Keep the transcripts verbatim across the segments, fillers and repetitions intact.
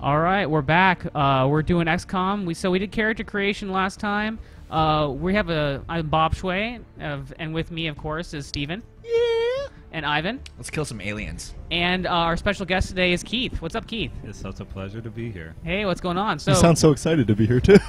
All right, we're back. Uh, we're doing X COM. We so we did character creation last time. Uh, we have a I'm Bob Schway, of, and with me, of course, is Steven. Yeah. And Ivan. Let's kill some aliens. And uh, our special guest today is Keith. What's up, Keith? It's such a pleasure to be here. Hey, what's going on? So you sound so excited to be here too.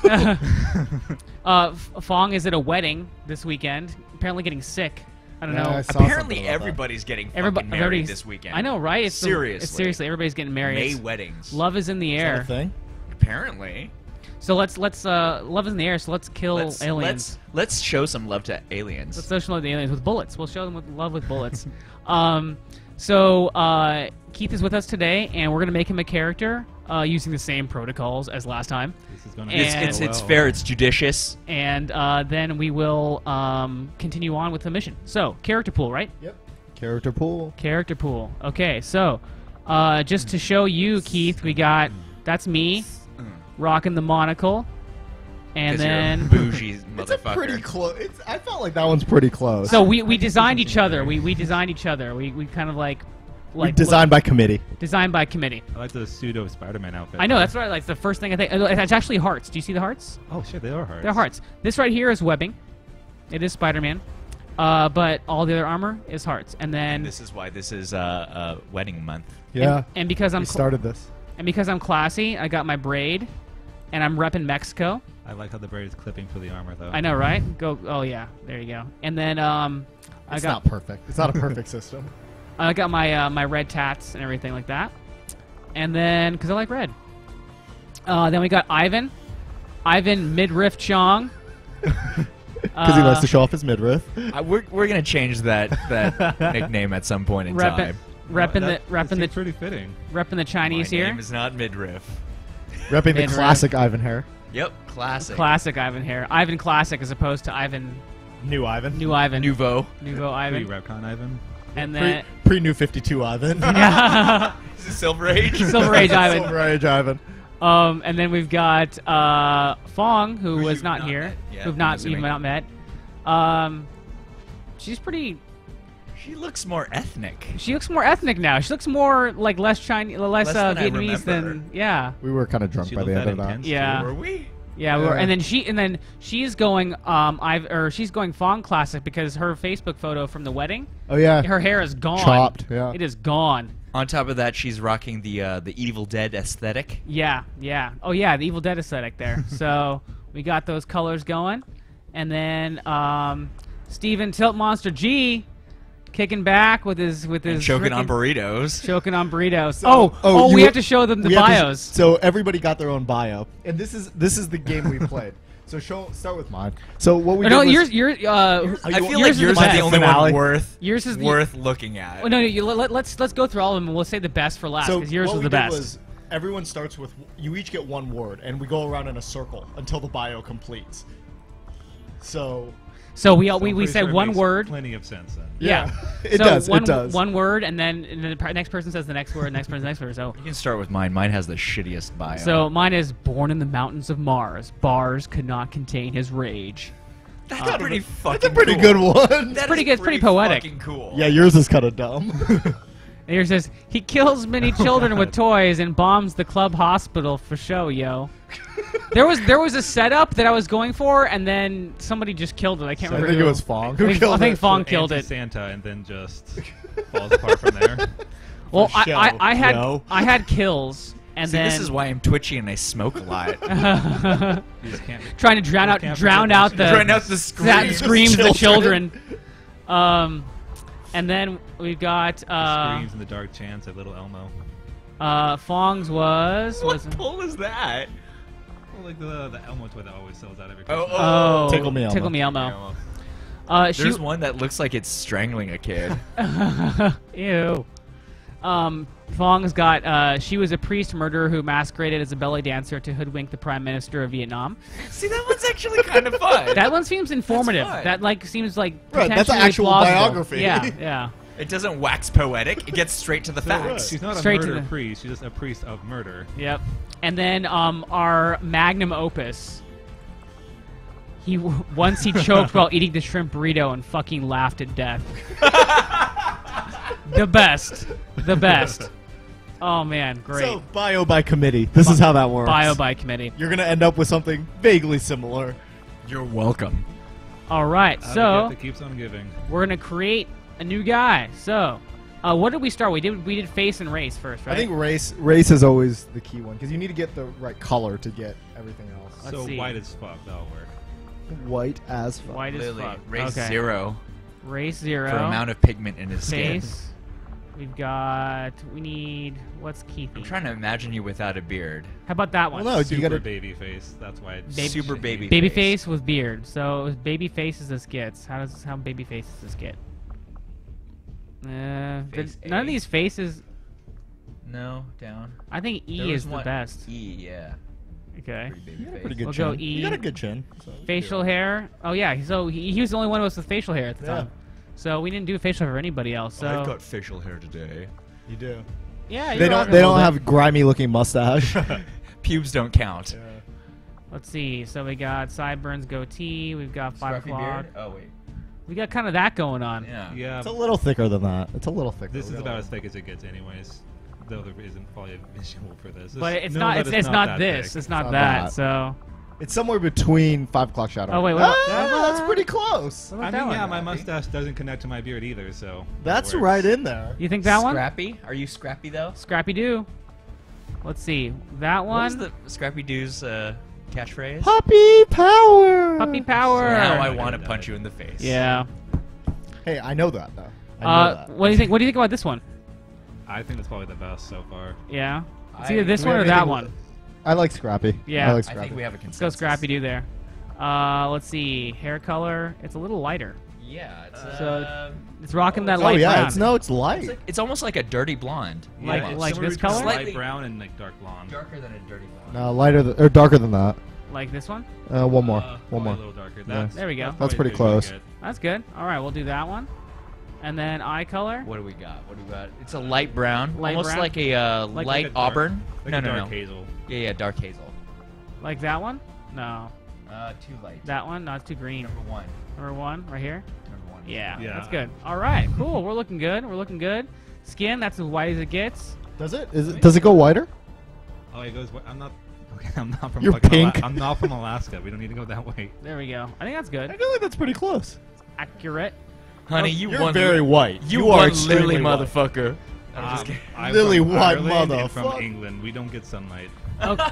uh, Fong is at a wedding this weekend. Apparently getting sick. I don't Yeah, know. I saw Apparently, something about everybody's getting Everybody, fucking married this weekend. I know, right? It's the- seriously. it's seriously, everybody's getting married. May It's- weddings. Love is in the Is that air. a thing? Apparently. So let's let's uh, love is in the air. So let's kill Let's, aliens. let's let's show some love to aliens. Let's social love the aliens with bullets. We'll show them with love with bullets. um, so uh, Keith is with us today, and we're gonna make him a character uh, using the same protocols as last time. This is going And- it's it's, it's fair. It's judicious. And uh, then we will um, continue on with the mission. So character pool, right? Yep. Character pool. Character pool. Okay, so uh, just to show you, Keith, we got that's me rocking the monocle, and 'Cause you're a then bougie It's a motherfucker. pretty close. It's. I felt like that one's pretty close. so we, we designed each other. We we designed each other. We we kind of like we like designed by committee. designed by committee. I like the pseudo Spider-Man outfit. I know that's right. Like the first thing I think. It's actually hearts. Do you see the hearts? Oh shit, they are hard. They're hearts. This right here is webbing. It is Spider-Man, uh, but all the other armor is hearts. And then And this is why this is uh, uh, wedding month. Yeah. and, and because I'm we cl- started this. and because I'm classy, I got my braid, and I'm repping Mexico. I like how the braid is clipping for the armor though. I know, right? Go. Oh yeah, there you go. And then um, I It's got not perfect. It's not a perfect system. I got my uh, my red tats and everything like that. And then because I like red. Uh, then we got Ivan, Ivan Midriff Chong. Because he likes to show off his midriff. Uh, we're we're gonna change that that nickname at some point in Reppin', time. repping that, the that repping seems the pretty fitting. repping the Chinese My here. name is not midriff. Repping the Midriff. classic Ivan hair. Yep, classic. Classic Ivan here. Ivan Classic as opposed to Ivan New Ivan. New Ivan. Nouveau. Nouveau Pretty Ivan. Retcon Ivan. And Pre, then pre New fifty-two Ivan. Is it Silver Age? Silver Age Ivan. Silver Age Ivan. Um, and then we've got uh, Fong, who Who was you've not, not here, met. Yeah, who've I'm not assuming. even not met. Um, she's pretty. She looks more ethnic. She looks more ethnic now. She looks more like less Chinese, less, Less uh, than I Vietnamese remember. than yeah, We were kind of drunk She by looked the end that of that. intense, Yeah. too. Were we? yeah. We were, Yeah. and then she and then she's going um I or she's going Fong Classic because her Facebook photo from the wedding, Oh yeah. her hair is gone. Chopped. Yeah. It is gone. On top of that, she's rocking the uh, the Evil Dead aesthetic. Yeah, yeah. Oh yeah, the Evil Dead aesthetic there. So we got those colors going, and then um, Steven Tilt Monster G kicking back with his with And his choking on frickin- burritos. choking on burritos. So- oh, oh, oh, you- we have to show them the We have to sh- bios. so everybody got their own bio, and this is this is the game we played. So show start with mine. So what we no, did yours, was, yours, uh, I feel yours like is yours the is best. the only Finale. one worth Yours is the- worth looking at. Oh, no, no, you, let, let's let's go through all of them, and we'll say the best for last so because yours what was we the did best. was everyone starts with you each get one word, and we go around in a circle until the bio completes. So so we So we, I'm we pretty said sure it one makes word. Plenty of sense then. Yeah, it so does. One, it does. One word, and then, and then the per- next person says the next word, next person the next word. So You can start with mine. Mine has the shittiest bio. So mine is born in the mountains of Mars. Bars could not contain his rage. that's uh, pretty fucking. That's a pretty cool. good one. That pretty is good, it's pretty poetic. Fucking cool. Yeah, yours is kind of dumb. And here it says he kills many children with toys and bombs the club hospital for show, yo. There was there was a setup that I was going for, and then somebody just killed it. I can't I remember. think it who. was Fong. I Who think, killed I think it? Fong killed it. Santa and then just falls apart from there. Well, For I, show, I, I had yo. I had kills, and See, then this is why I'm twitchy and I smoke a lot. You just can't. trying to drown out Can't drown protect out the the Drown out the that screams. screams of the Children. children. Um, and then we've got uh, Screams in the dark chants at Little Elmo. uh, Fong's was What was pull is that? Well, like the the Elmo toy that always sells out every Oh, Christmas. oh Tickle Me Elmo. Tickle Me Elmo. Uh, she There's one that looks like it's strangling a kid. Ew. Um, Fong's got, uh, she was a priest murderer who masqueraded as a belly dancer to hoodwink the Prime Minister of Vietnam. See, that one's actually kind of fun. That one seems informative. fun. That, like, seems like Right, that's an potentially actual plausible. biography. Yeah, yeah. It doesn't wax poetic. It gets straight to the So, facts. she's not a Straight to murder the- priest. She's just a priest of murder. Yep. And then, um, our magnum opus. He w- once he choked while eating the shrimp burrito and fucking laughed at death. The best. The best. Oh man, great. So, bio by committee. This is how that works. Bio by committee. You're gonna end up with something vaguely similar. You're welcome. All right, Out of so gift that keeps on giving. we're gonna create a new guy. So, uh, what did we start? We did we did face and race first, right? I think race race is always the key one because you need to get the right color to get everything else. Let's so see. white as fuck, that'll work. White as fuck. white as Lily, fuck. race okay. zero Race zero. for amount of pigment in his skin. face. We've got. We need. What's Keithy? I'm trying to imagine you without a beard. How about that one? Well, no, Super you gotta. baby face. That's why it's Baby- Super baby. Baby face. face with beard. So baby face is this gets. How does how baby face does this get? Uh, Face th- none of A. these faces. No, down. I think E There was is the one- best. E, yeah. Okay. Pretty baby You got a face. pretty good We'll chin. go You got E. a good chin. so- Facial hair. Oh yeah. So he, he was the only one of us with facial hair at the Yeah. time. So we didn't do facial hair for anybody else. So facial hair today. You do. yeah, They you're don't. rocking They a don't little have bit. grimy looking mustache. Pubes don't count. Let's see. So we got sideburns, goatee. We've got five Scruffy o'clock. beard? Oh wait. We got kind of that going on. Yeah. Yeah, It's a little thicker than that. It's a little thicker. this We is got a about little- as thick as it gets anyways. Though there isn't probably a visual for this. But This- it's know not. that It's, it's not, that this. thick. It's not not that. that. So. It's somewhere between five o'clock shadow. Oh, wait, what ah, about- that's pretty close. What I about that mean, one? yeah, my Scrappy? mustache doesn't connect to my beard either, so. That's it works. right in there. You think that one? Scrappy? Are you Scrappy though? Scrappy Doo. Let's see. That What was one. the Scrappy Doo's uh, catchphrase? Puppy power. Puppy power. Now I I want to got punch it. you in the face. Yeah. Hey, I know that though. I know Uh, that. what do you think? What do you think about this one? I think that's probably the best so far. Yeah. It's I- either this Do we one or have that anything- one. I like Scrappy. Yeah. I like I Scrappy. think we have a Let's consensus. go Scrappy Doo there. Uh, let's see. Hair color. It's a little lighter. Yeah. It's, So- um, It's rocking that oh light yeah, brown. it's no, it's light. it's, like, it's almost like a dirty blonde. Like- almost. like Somewhere this between color? Light Slightly- brown and like dark blonde. darker than a dirty blonde. No, lighter th- or darker than that. Like this one. Uh, one more. Uh, one probably more. A little darker. Yeah. That's, There we go. That's, That's probably pretty the biggest close. I get. That's good. All right, we'll do that one. And then eye color. What do we got? What do we got? It's a light brown, Light almost brown? like a uh, Like- light Like a dark- auburn. Like no, a no, dark no. hazel. Yeah, yeah, dark hazel. Like that one? No. Uh, too light. That one? Not too green. Number one. Number one, right here. Number one. Yeah, Yeah. that's good. All right, cool. We're looking good. We're looking good. Skin, that's as white as it gets. Does it? Is it? Does it go whiter? Oh, it goes. I'm not. Okay, I'm not from. You're fucking Ala- pink. I'm not from Alaska. We don't need to go that way. There we go. I think that's I good. feel like that's pretty close. Accurate. Honey, you You're won. very white. You, You won are extremely Lily, white. motherfucker. I'm Um, just kidding. I'm Lily from white Ireland and from motherfucker. England. We don't get sunlight. Okay,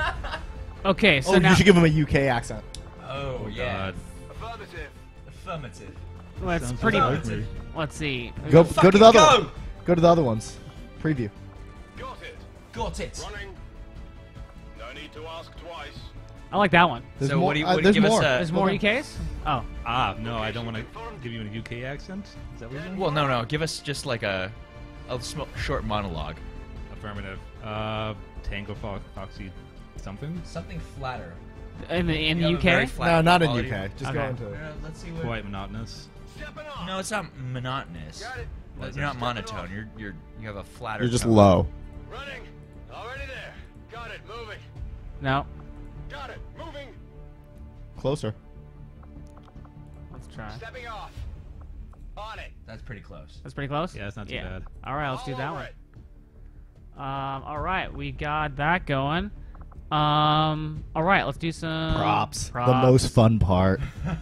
okay so oh, now you should give him a U K accent. Oh, Oh, yeah. God. Affirmative. Affirmative. let's Sounds pretty. like me. Let's see. Go, go to the other. go! One. Go to the other ones. Preview. Got it. Got it. Running. No need to ask twice. I like that one. There's So more. what do you, uh, what do you there's give more. us a... There's more U Ks. Oh, Ah, no, I don't want to give you a U K accent. Is that what you're saying? Well, no, no. Give us just like a, a sm- short monologue. Affirmative. Uh, Tango Fo- Foxy something? Something flatter. in the in the You U have a very K. flat No, not in quality. U K. Just Okay. go into. Uh, let's see what... Quite monotonous. Stepping on. No, it's not monotonous. Got it. Uh, You're not monotone. You're you're you have a flatter. You're just tone. low. Running. Already there. Got it. Moving. No. Got it. Moving. Closer. Let's try. Stepping off. On it. That's pretty close. That's pretty close. Yeah, it's not too yeah. bad. All right, let's do All that over one. it. Um, all right, we got that going. Um, all right, let's do some Props. props. The most fun part.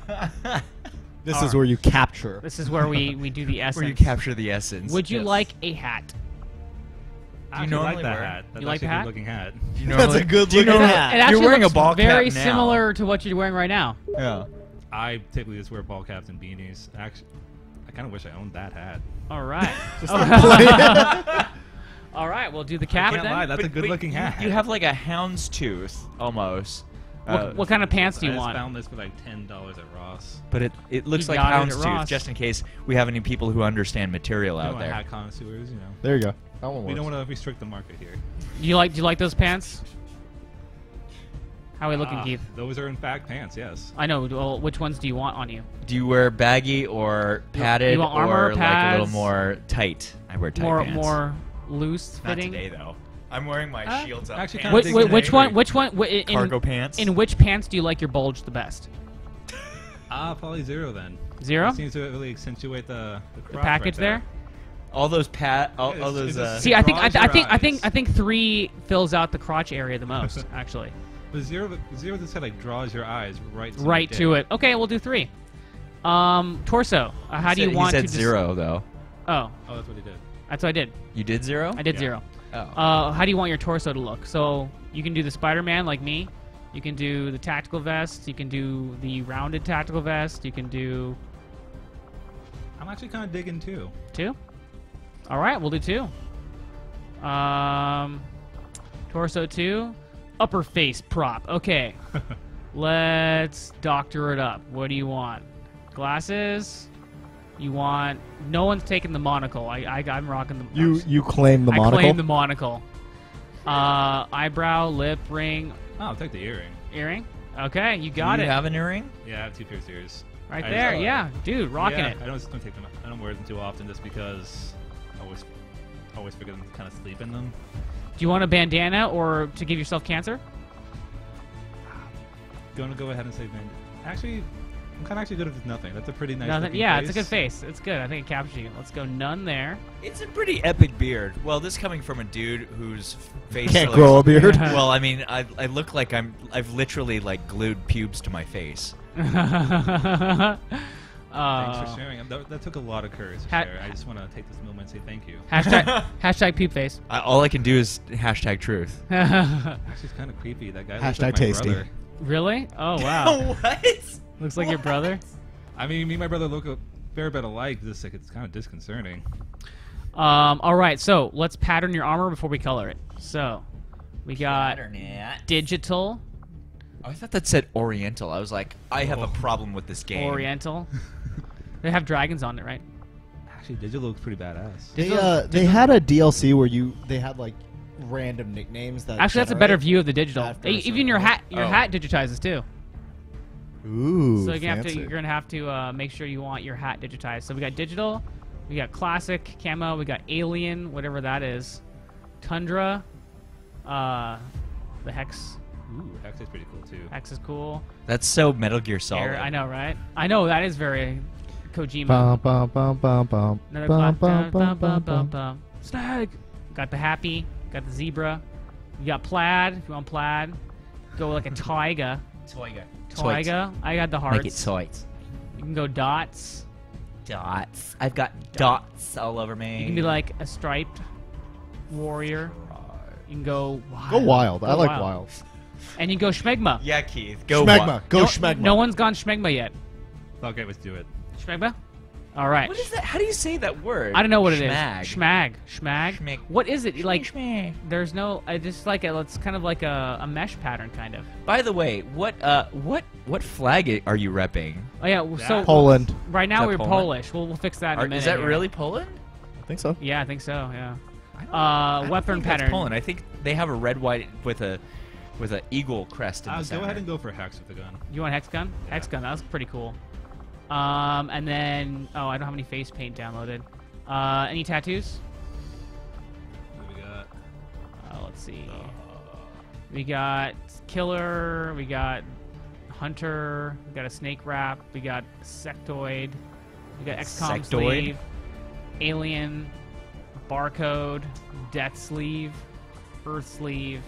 This is Alright. where you capture. This is where we we do the essence. Where you capture the essence. Would you Yes. like a hat? I you actually normally like that wear- hat. That's You like actually the a hat? good looking hat. Do you That's a normally- good do you looking normally- hat. It actually You're wearing looks a ball very cap now. similar to what you're wearing right now. Yeah. I typically just wear ball caps and beanies. Actually, I kind of wish I owned that hat. All right. All right, we'll do the cap can't then. lie, that's a good looking you, hat. You have like a hound's tooth almost. What, Uh, what kind of pants do I you just want? found this for like ten dollars at Ross. but it it looks You like got it at hound's tooth, Ross. just in case we have any people who understand material You out know, there. hat connoisseurs, you know. There you go. That one We works. don't want to restrict the market here. Do you like do you like those pants? How are we looking, Ah, Keith? Those are in fact pants, yes. I know. Well, which ones do you want on you? Do you wear baggy or You- padded you want armor, or like a little pads? more tight? I wear tight More pants. more loose Not fitting. today though. I'm wearing my Uh, shields up. actually pants kinda Wh- dig wh- which today. one? Which one? wh- in, cargo pants. In which pants do you like your bulge the best? Ah, probably zero then. Zero. It seems to really accentuate the, the, The crotch package right there. there. All those pat, all, Yeah, all it's- those. it's Uh, just- See, I think I, draws th- I your think I eyes. think I think three fills out the crotch area the most, actually. But zero, zero that said like draws your eyes right. To Right your to dick. it. Okay, we'll do three. Um, torso. Uh, how he do you said, want He said to? dis- zero though. Oh, Oh, that's what he did. that's what I did. You did zero. I did Yeah. zero. Oh. Uh, how do you want your torso to look? So you can do the Spider-Man like me. You can do the tactical vest. You can do the rounded tactical vest. You can do I'm actually kind of digging too. two. All right, we'll do two. Um, torso two, upper face prop. Okay, let's doctor it up. What do you want? Glasses? You want? No one's taking the monocle. I, I I'm rocking the. You you claim the I monocle. claim the monocle. Uh, eyebrow, lip ring, Oh, I'll take the earring. earring. Okay, you got Do it. you have an earring? Yeah, I have two pierced ears. Right I there. just- Yeah, dude, rocking yeah, it. I don't just don't take them. I don't wear them too often just because I always, always forget to kind of sleep in them. Do you want a bandana or to give yourself cancer? Gonna go ahead and say, man. Actually, I'm kind of actually good with nothing. That's a pretty nice. Nothing. looking Yeah, face. it's a good face. It's good. I think it captures you. Let's go none there. It's a pretty epic beard. Well, this coming from a dude whose face Can't looks- grow a beard. Well, I mean, I, I look like I'm. I've literally like glued pubes to my face. uh, Thanks for sharing. That, that took a lot of courage to Ha- share. I just want to take this moment and say thank you. hashtag hashtag puke face. I, all I can do is hashtag truth. Actually, it's kind of creepy. That guy looks Hashtag like my tasty. brother. Really? Oh wow. what? Looks like your brother. I mean, me and my brother look a fair bit alike. This like it's kind of disconcerting. Um. All right. So let's pattern your armor before we color it. So we got digital, Oh, I thought that said Oriental. I was like, I have a problem with this game. oriental. They have dragons on it, right? Actually, digital looks pretty badass. They Digital- uh they had a D L C where you they had like random nicknames that. Actually, that's a better generate view of the digital. after a E- certain Even your point. hat, your Oh. hat digitizes too. Ooh, So you're gonna have to, fancy. you're gonna have to uh, make sure you want your hat digitized. So we got digital, we got classic camo, we got alien, whatever that is, tundra, uh, the hex. Ooh, hex is pretty cool too. Hex is cool. That's so Metal Gear Solid. Air, I know, right? I know that is very Kojima. Bum, bum, bum, bum, bum. Another Bum, class. bum, bum, bum, bum. bum. Snag. Got the happy. Got the zebra. You got plaid. If you want plaid, go like a taiga. Toiga. Taiga. I got the hearts. Make it toits. You can go dots. Dots. I've got dots all over me. You can be like a striped warrior. You can go wild. Go wild. Go I like wild. And you can go schmegma. Yeah, Keith. Go Schmegma. wa- Go no, schmegma. No one's gone schmegma yet. Okay, let's do it. Schmegma? All right. What is that? How do you say that word? I don't know what it is. Schmag. Schmag. Schmag. Schmeg. What is it? Like, Schmag. there's no. I just like it. It's kind of like a, a mesh pattern, kind of. By the way, what uh, what what flag i- are you repping? Oh yeah. well, So Poland. right now Is that we're Poland? Polish. We'll we'll fix that in Are- a minute. is that here. really Poland? I think so. Yeah, I think so. Yeah. I don't- Uh, I don't weapon think that's pattern. Poland. I think they have a red white with a with an eagle crest in Uh, the go center. ahead and go for hex with the gun. You want hex gun? Yeah. Hex gun. That's pretty cool. Um, and then oh, I don't have any face paint downloaded. Uh, any tattoos? What do we got? Uh, let's see. We got killer. We got hunter. We got a snake wrap. We got sectoid. We got X COM Sectoid? sleeve. Alien. Barcode. Death sleeve. Earth sleeve.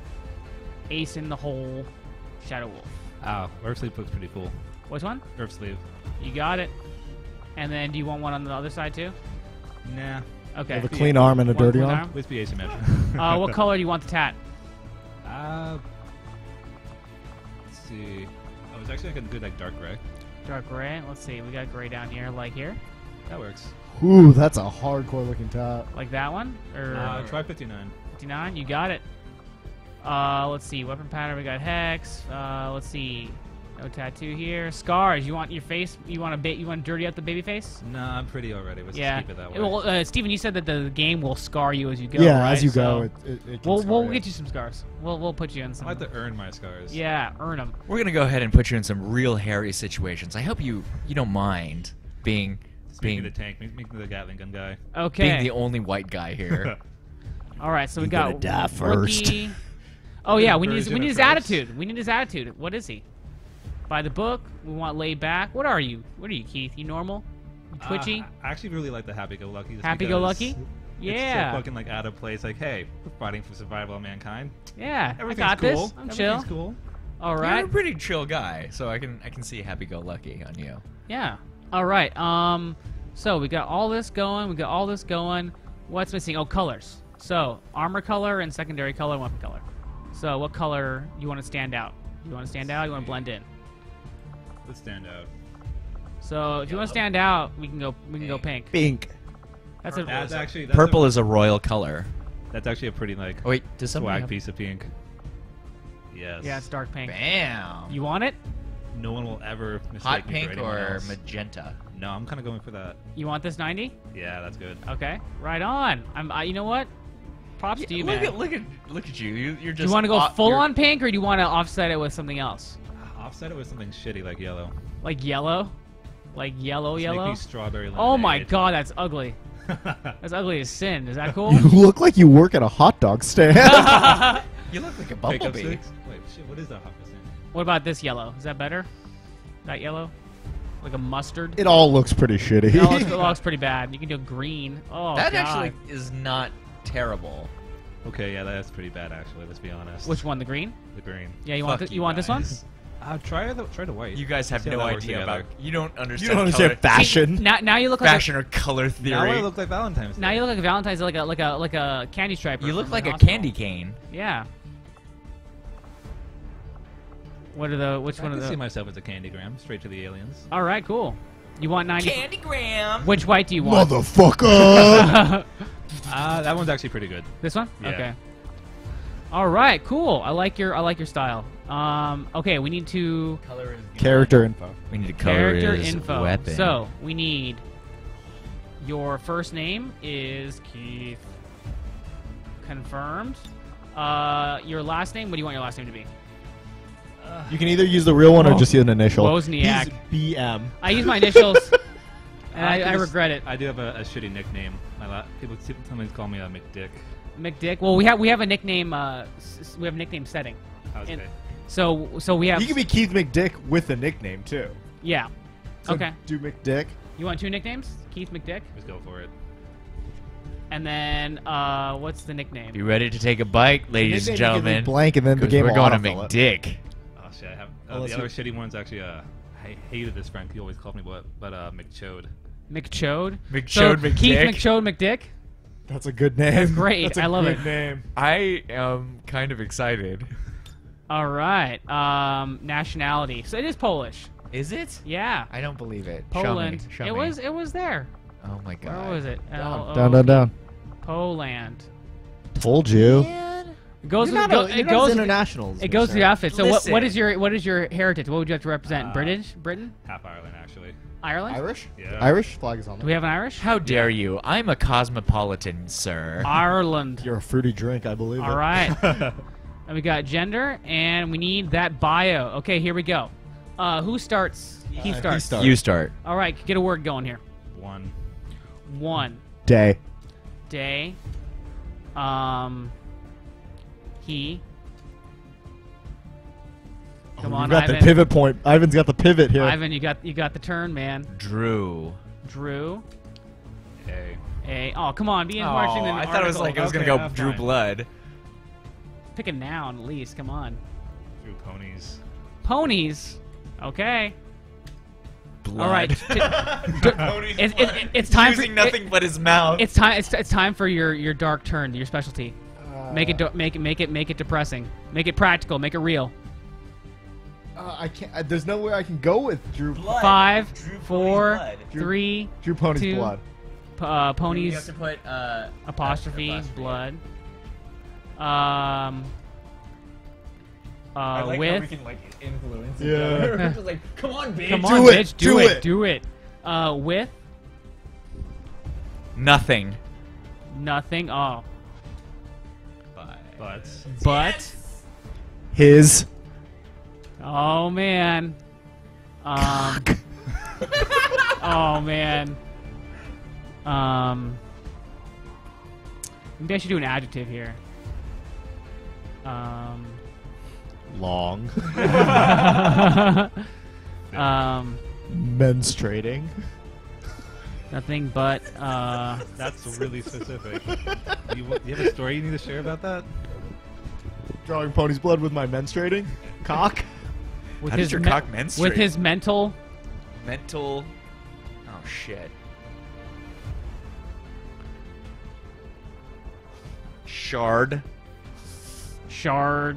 Ace in the hole. Shadow wolf. Ow, Earth sleeve looks pretty cool. Which one? Earth sleeve. You got it. And then, do you want one on the other side too? Nah. Okay. With a clean arm and a One dirty clean arm. Let's be asymmetric. Uh, what color do you want the tat? Uh, let's see. Oh, it's actually like a good like dark gray. Dark gray. Let's see. We got gray down here, like here, That works. Ooh, that's a hardcore looking top. like that one, or Uh, try fifty-nine. fifty-nine. You got it. Uh, let's see. Weapon pattern. We got hex. Uh, let's see. No tattoo here. Scars. You want your face? You want a bit? You want to dirty up the baby face? Nah, I'm pretty already. Let's yeah. just keep it that way. Well, uh, Steven, you said that the game will scar you as you go. yeah, right? as you So go, it, it, it can we'll scar we'll you. get you some scars. We'll we'll put you in I some. like to earn my scars. Yeah, earn them. We're gonna go ahead and put you in some real hairy situations. I hope you you don't mind being Just make me being the tank. Make, make me the Gatling gun guy. Okay. being the only white guy here. All right, so we You got gotta die first. rookie. Oh yeah, we need his, we Version need of his first. attitude. We need his attitude. What is he? By the book. We want laid back. What are you? What are you, Keith? You normal? Twitchy? Uh, I actually really like the happy-go-lucky. just Happy-go-lucky? because Yeah. It's so fucking like out of place. Like, hey, we're fighting for survival of mankind. Yeah, I Everything's got cool. this. I'm chill. Everything's cool. All You're right. a pretty chill guy, so I can I can see happy-go-lucky on you. Yeah. All right. Um. So we got all this going. We got all this going. What's missing? Oh, colors. So armor color and secondary color, and weapon color. So what color you want to stand out? You want to stand out? You want to blend in? Let's stand out. So if you want to stand out, we can go. We can go pink. Pink. That's a. That's actually that's Purple a, is a royal color. That's actually a pretty like Oh wait, does somebody swag have... piece of pink. Yes. Yeah, it's dark pink. Bam. You want it? No one will ever mistake Hot me pink for anyone or else. magenta? No, I'm kind of going for that. You want this ninety? Yeah, that's good. Okay. Right on. I'm. I, you know what? Props to you, look man. at look at look at you. you you're Do just. you want to go off- full you're- on pink, or do you want to offset it with something else? Offset it with something shitty like yellow. Like yellow? Like yellow, Just yellow? Make me strawberry lemonade. Oh my god, that's ugly. That's ugly as sin. Is that cool? You look like you work at a hot dog stand. You look like a Pickup bumblebee. sticks? Wait, shit, what is that hot percent? What about this yellow? Is that better? That yellow? Like a mustard? It all looks pretty shitty. It all looks, it looks pretty bad. You can do green. Oh, That god. actually is not terrible. Okay, yeah, that's pretty bad actually. Let's be honest. Which one? The green? The green. Yeah, you want Fuck th- you you want this one? guys. Uh, try the try the white. You guys have See how no that works idea together. about. You don't understand. You don't understand color, fashion. Now, now you look like fashion or color theory. Now I look like Valentine's a, Day. now you look like a Valentine's like a like a like a candy striper. You look from like the a hospital. candy cane. Yeah. What are the which I one can of see the? myself as a candygram, straight to the aliens. All right, cool. You want ninety? Candygram. Which white do you want? Motherfucker! Ah, uh, that one's actually pretty good. This one? Yeah. Okay. All right, cool. I like your I like your style. Um, okay, we need to Color is Character info. We need to color character his info. weapon. So we need your first name is Keith. Confirmed. Uh, your last name. What do you want your last name to be? You can either use the real one or Oh. just use an initial. Wozniak. He's B M. I use my initials, and I, can I just- regret it. I do have a, a shitty nickname. My la- people sometimes call me a McDick. McDick. Well, we have we have a nickname. Uh, s- s- we have a nickname setting. How's And- it? So so we have. You can be Keith McDick with a nickname too. Yeah. So Okay. Do McDick. You want two nicknames? Keith McDick, Just go for it. and then uh, what's the nickname? Be ready to take a bite, ladies and Nickname you can leave gentlemen. Blank and then the 'cause game we're will going to autofill it. McDick. Oh shit! I have uh, Unless the other you- shitty one's actually uh, I hated this friend. He always called me what, but uh, McChode. McChode. McChode so McDick. Keith McChode McDick. That's a good name. great. That's a I love good it. name. I am kind of excited. All right. Um, nationality. So it is Polish. Is it? Yeah. I don't believe it. Poland. Show me. Show it me. was it was there. Oh my god. Where was it? L O- Down, down, down. Poland. Told you. It goes. You're with, not go, a- it you're not goes. as with- internationals. It goes to the mister. outfit. So what? What Listen. is your what is your heritage? What would you like to represent? Uh, British? Britain? Half Ireland actually. Ireland? Irish? Yeah. Irish flag is on Do there. we have an Irish? How dare you? I'm a cosmopolitan, sir. Ireland. You're a fruity drink, I believe. All it. right. And we got gender, and we need that bio. Okay, here we go. Uh, who starts? He Uh, he starts. starts. You start. All right, get a word going here. One. One Day. day. Um. He. Come Oh, on, you got Ivan. the pivot point. Ivan's got the pivot here. Ivan, you got you got the turn, man. Drew. Drew. A. A. Oh, come on, be in Oh, marching. I thought it was like it was Okay, gonna go uh, Drew fine. Blood. Pick a noun at least. Come on. Drew ponies. Ponies. Okay. Blood. All right. Pony's It- it- blood. it- it's time for- Using nothing but his mouth. It's time. It's, it's time for your your dark turn. Your specialty. Make it. Do- make it. Make it. Make it depressing. Make it practical. Make it real. Uh, I can't. Uh, there's no way I can go with Drew. Blood. Five, Drew Pony's four, blood. three, Drew Pony's two, blood. p- uh, You ponies. have to put uh, apostrophe, apostrophe. blood. Um. Uh, I like how with. we can like influence each other. Yeah. Just like, come on, bitch. Come Do on, it, bitch. Do, do it. it. Do it. Uh, with Nothing. nothing. Oh, But. but. His. Oh man. Um. oh man. Um. Maybe I should do an adjective here. Um. Long. um. Menstruating. Nothing but uh. That's really specific. you, you have a story you need to share about that? Drawing pony's blood with my menstruating cock. With How his does your me- cock menstruate? With his mental. Mental. Oh shit. Shard. Shard.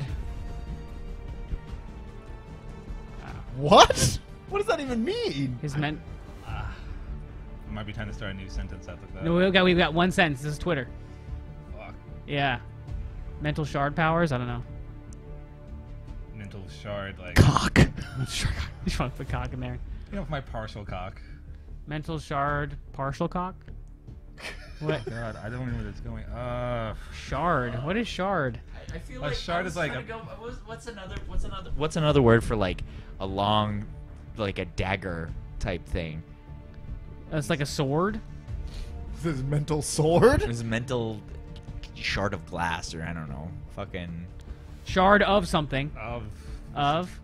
What? What does that even mean? His men. It might be time to start a new sentence after that. No, we've got we've got one sentence. This is Twitter. Fuck. Yeah. Mental shard powers. I don't know. Mental shard, like. Cock. Just want to put cock in there. You know, my partial cock. Mental shard. Partial cock. What? God, I don't know where it's going. Uh. Shard. What is shard? I feel A shard is like a- Go, what's another? What's another? What's another word for like a long, like a dagger type thing? It's like a sword. This is mental sword. It was a mental shard of glass, or I don't know, fucking Shard of something. Of. Of.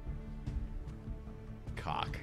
cock.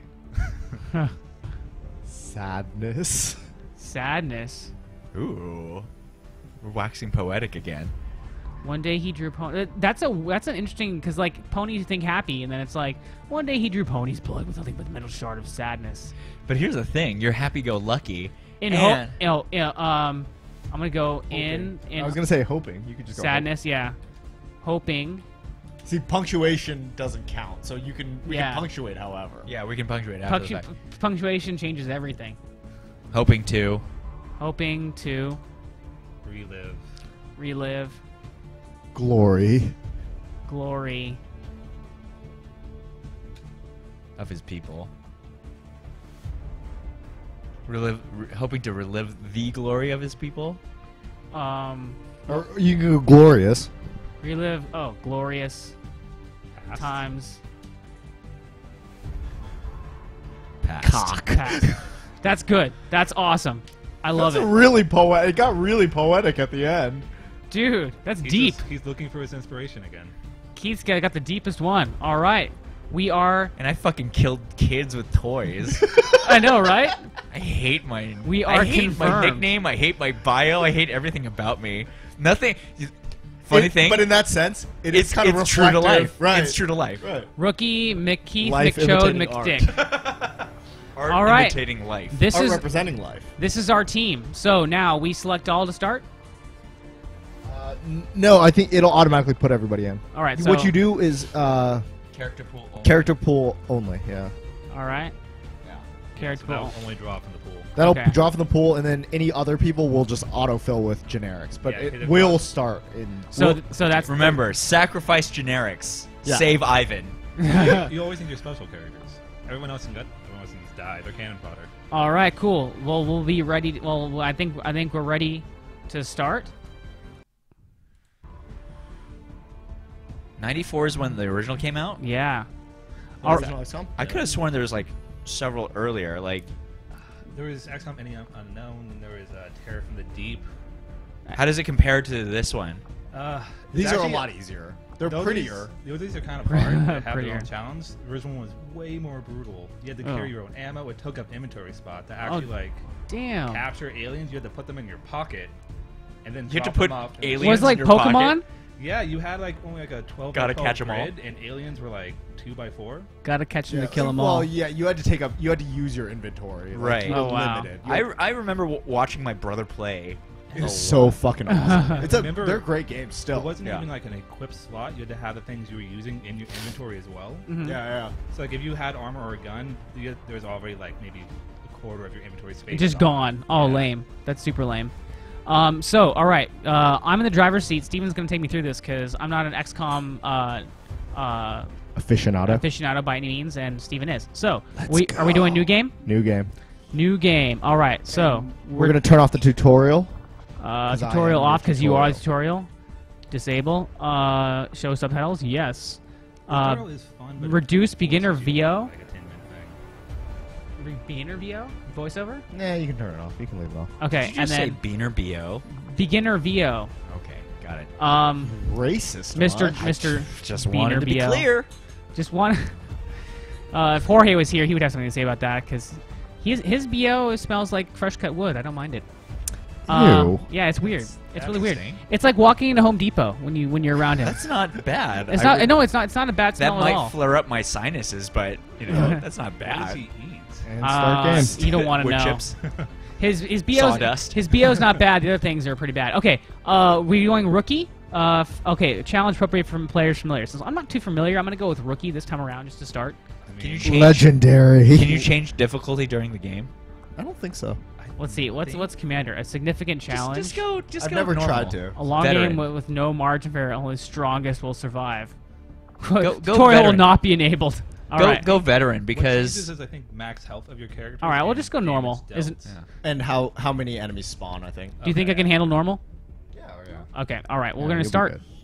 Sadness. Sadness. Ooh, we're waxing poetic again. One day he drew pony. That's a that's an interesting because like ponies think happy, and then it's like one day he drew pony's blood with nothing but the mental shard of sadness. But here's the thing: you're happy-go-lucky. In and hope, oh, yeah, um, I'm gonna go in in I was gonna say hoping. You could just go sadness. Yeah, hoping. hoping. See, punctuation doesn't count, so you can we Yeah. can punctuate. However, yeah, we can punctuate after Punctu- the fact. punctuation changes everything. Hoping to. Hoping to Relive. relive glory. glory. Of his people. Relive, re- hoping to relive the glory of his people. Um, Or you can go glorious. relive. Oh, glorious Past. times. Past. Past. That's good. That's awesome. I love That's it, really poetic. It got really poetic at the end. dude. That's He's deep. just- he's looking for his inspiration again. Keith's got, got the deepest one. All right, we are. And I fucking killed kids with toys. I know, right? I hate my. We are I hate my confirmed. nickname. I hate my bio. I hate everything about me. Nothing. Funny It- thing. but in that sense, it it's is kind of it's true to reflective. life. Right. It's true to life. Right. Rookie McKeith Life McChode imitating art. McDick. Art All right. imitating life. This Art is representing life. this is our team. So now we select all to start. Uh, n- no, I think it'll automatically put everybody in. All right. So, What you do is uh, Character pool. Only. character pool only. Yeah, All right. Yeah. Character So pool. that'll only draw from the pool. that'll Okay. draw from the pool, and then any other people will just autofill with generics. But Yeah, hit it it will once. start in. So will- th- so that's Remember, sacrifice generics. Yeah. Save Ivan. You always need your special characters. Everyone else can get. Everyone else needs to die. They're cannon fodder. All right. Cool. Well, we'll be ready. To, well, I think I think we're ready to start. ninety-four is when the original came out. Yeah. All All right. right. I could have sworn there was like several earlier. Like, There was X COM Any Unknown, and there was uh, Terror from the Deep. how does it compare to this one? Uh, These it's are a actually- lot easier. They're Those prettier. These, these are kind of hard. They have Prettier. their own challenge. The original one was way more brutal. You had to Oh. carry your own ammo. It took up inventory spot to actually like Damn. capture aliens. You had to put them in your pocket, and then You had to drop put them off. and- aliens Was it like in your Pokemon? pocket? Yeah, you had like only like a twelve. Gotta by twelve catch 'em all. grid, and aliens were like two by four. Gotta catch them Yeah. to kill them well, all. yeah, you had to take up. You had to use your inventory. Like, Right. You were Oh, wow. limited. You I, had- I remember w- watching my brother play. it's a so lot. fucking awesome. It's a. Remember- they're great games still. It wasn't Yeah. even like an equipped slot. You had to have the things you were using in your inventory as well. Mhm. Yeah, yeah. So like if you had armor or a gun, you had, there was already like maybe a quarter of your inventory space. Just gone. Oh, Yeah. lame. That's super lame. Um, so, all right. Uh, I'm in the driver's seat. Steven's going to take me through this because I'm not an X COM uh, uh, aficionado. aficionado by any means, and Steven is. So, we are we doing new game? New game. New game. All right. So, We're gonna turn off the tutorial. uh, 'cause I tutorial am your off because you are the tutorial. Disable. Uh, show subtitles. Yes. Uh, Tutorial is fun, but it reduce forces beginner you to V O. like a ten minute thing. re- beginner V O voiceover. Nah, you can turn it off. You can leave it off. Okay, Did you and just say then Beaner B O? beginner V O. Okay, got it. Um, Racist. Mister much? Mister Just Beaner wanted to be B O. clear. Just one. Uh, if Jorge was here, he would have something to say about that because His his B O smells like fresh cut wood. I don't mind it. Uh, Ew. yeah, it's weird. It's really weird. Interesting. It's like walking into Home Depot when you when you're around him. That's not bad. It's I not. would- No, it's not. It's not a bad That smell at might all. flare up my sinuses, but you know that's not What does bad. he eat? And start Uh, game. you don't want to Wood know. chips. His his B O's Sawdust. his B O's not bad. The other things are pretty bad. Okay, uh, we going rookie. Uh, f- okay, challenge appropriate from players familiar. Since I'm not too familiar, I'm gonna go with rookie this time around just to start. I Can you mean, change? Legendary. Can you change difficulty during the game? I don't think so. Let's see. What's what's commander? A significant challenge. Just, just go. Just I've go never normal. tried to. A long Veteran. game with, with no margin for error. Only strongest will survive. Go- go Tutorial will veteran. not be enabled. All Go right. go veteran what because changes is, I think, max health of your character. All right, we'll and just go damage normal. dealt. Isn't- Yeah. And how how many enemies spawn? I think. Do you think I Okay. can handle normal? Yeah. yeah. Okay. All right. We're Yeah, gonna you'll be start. good.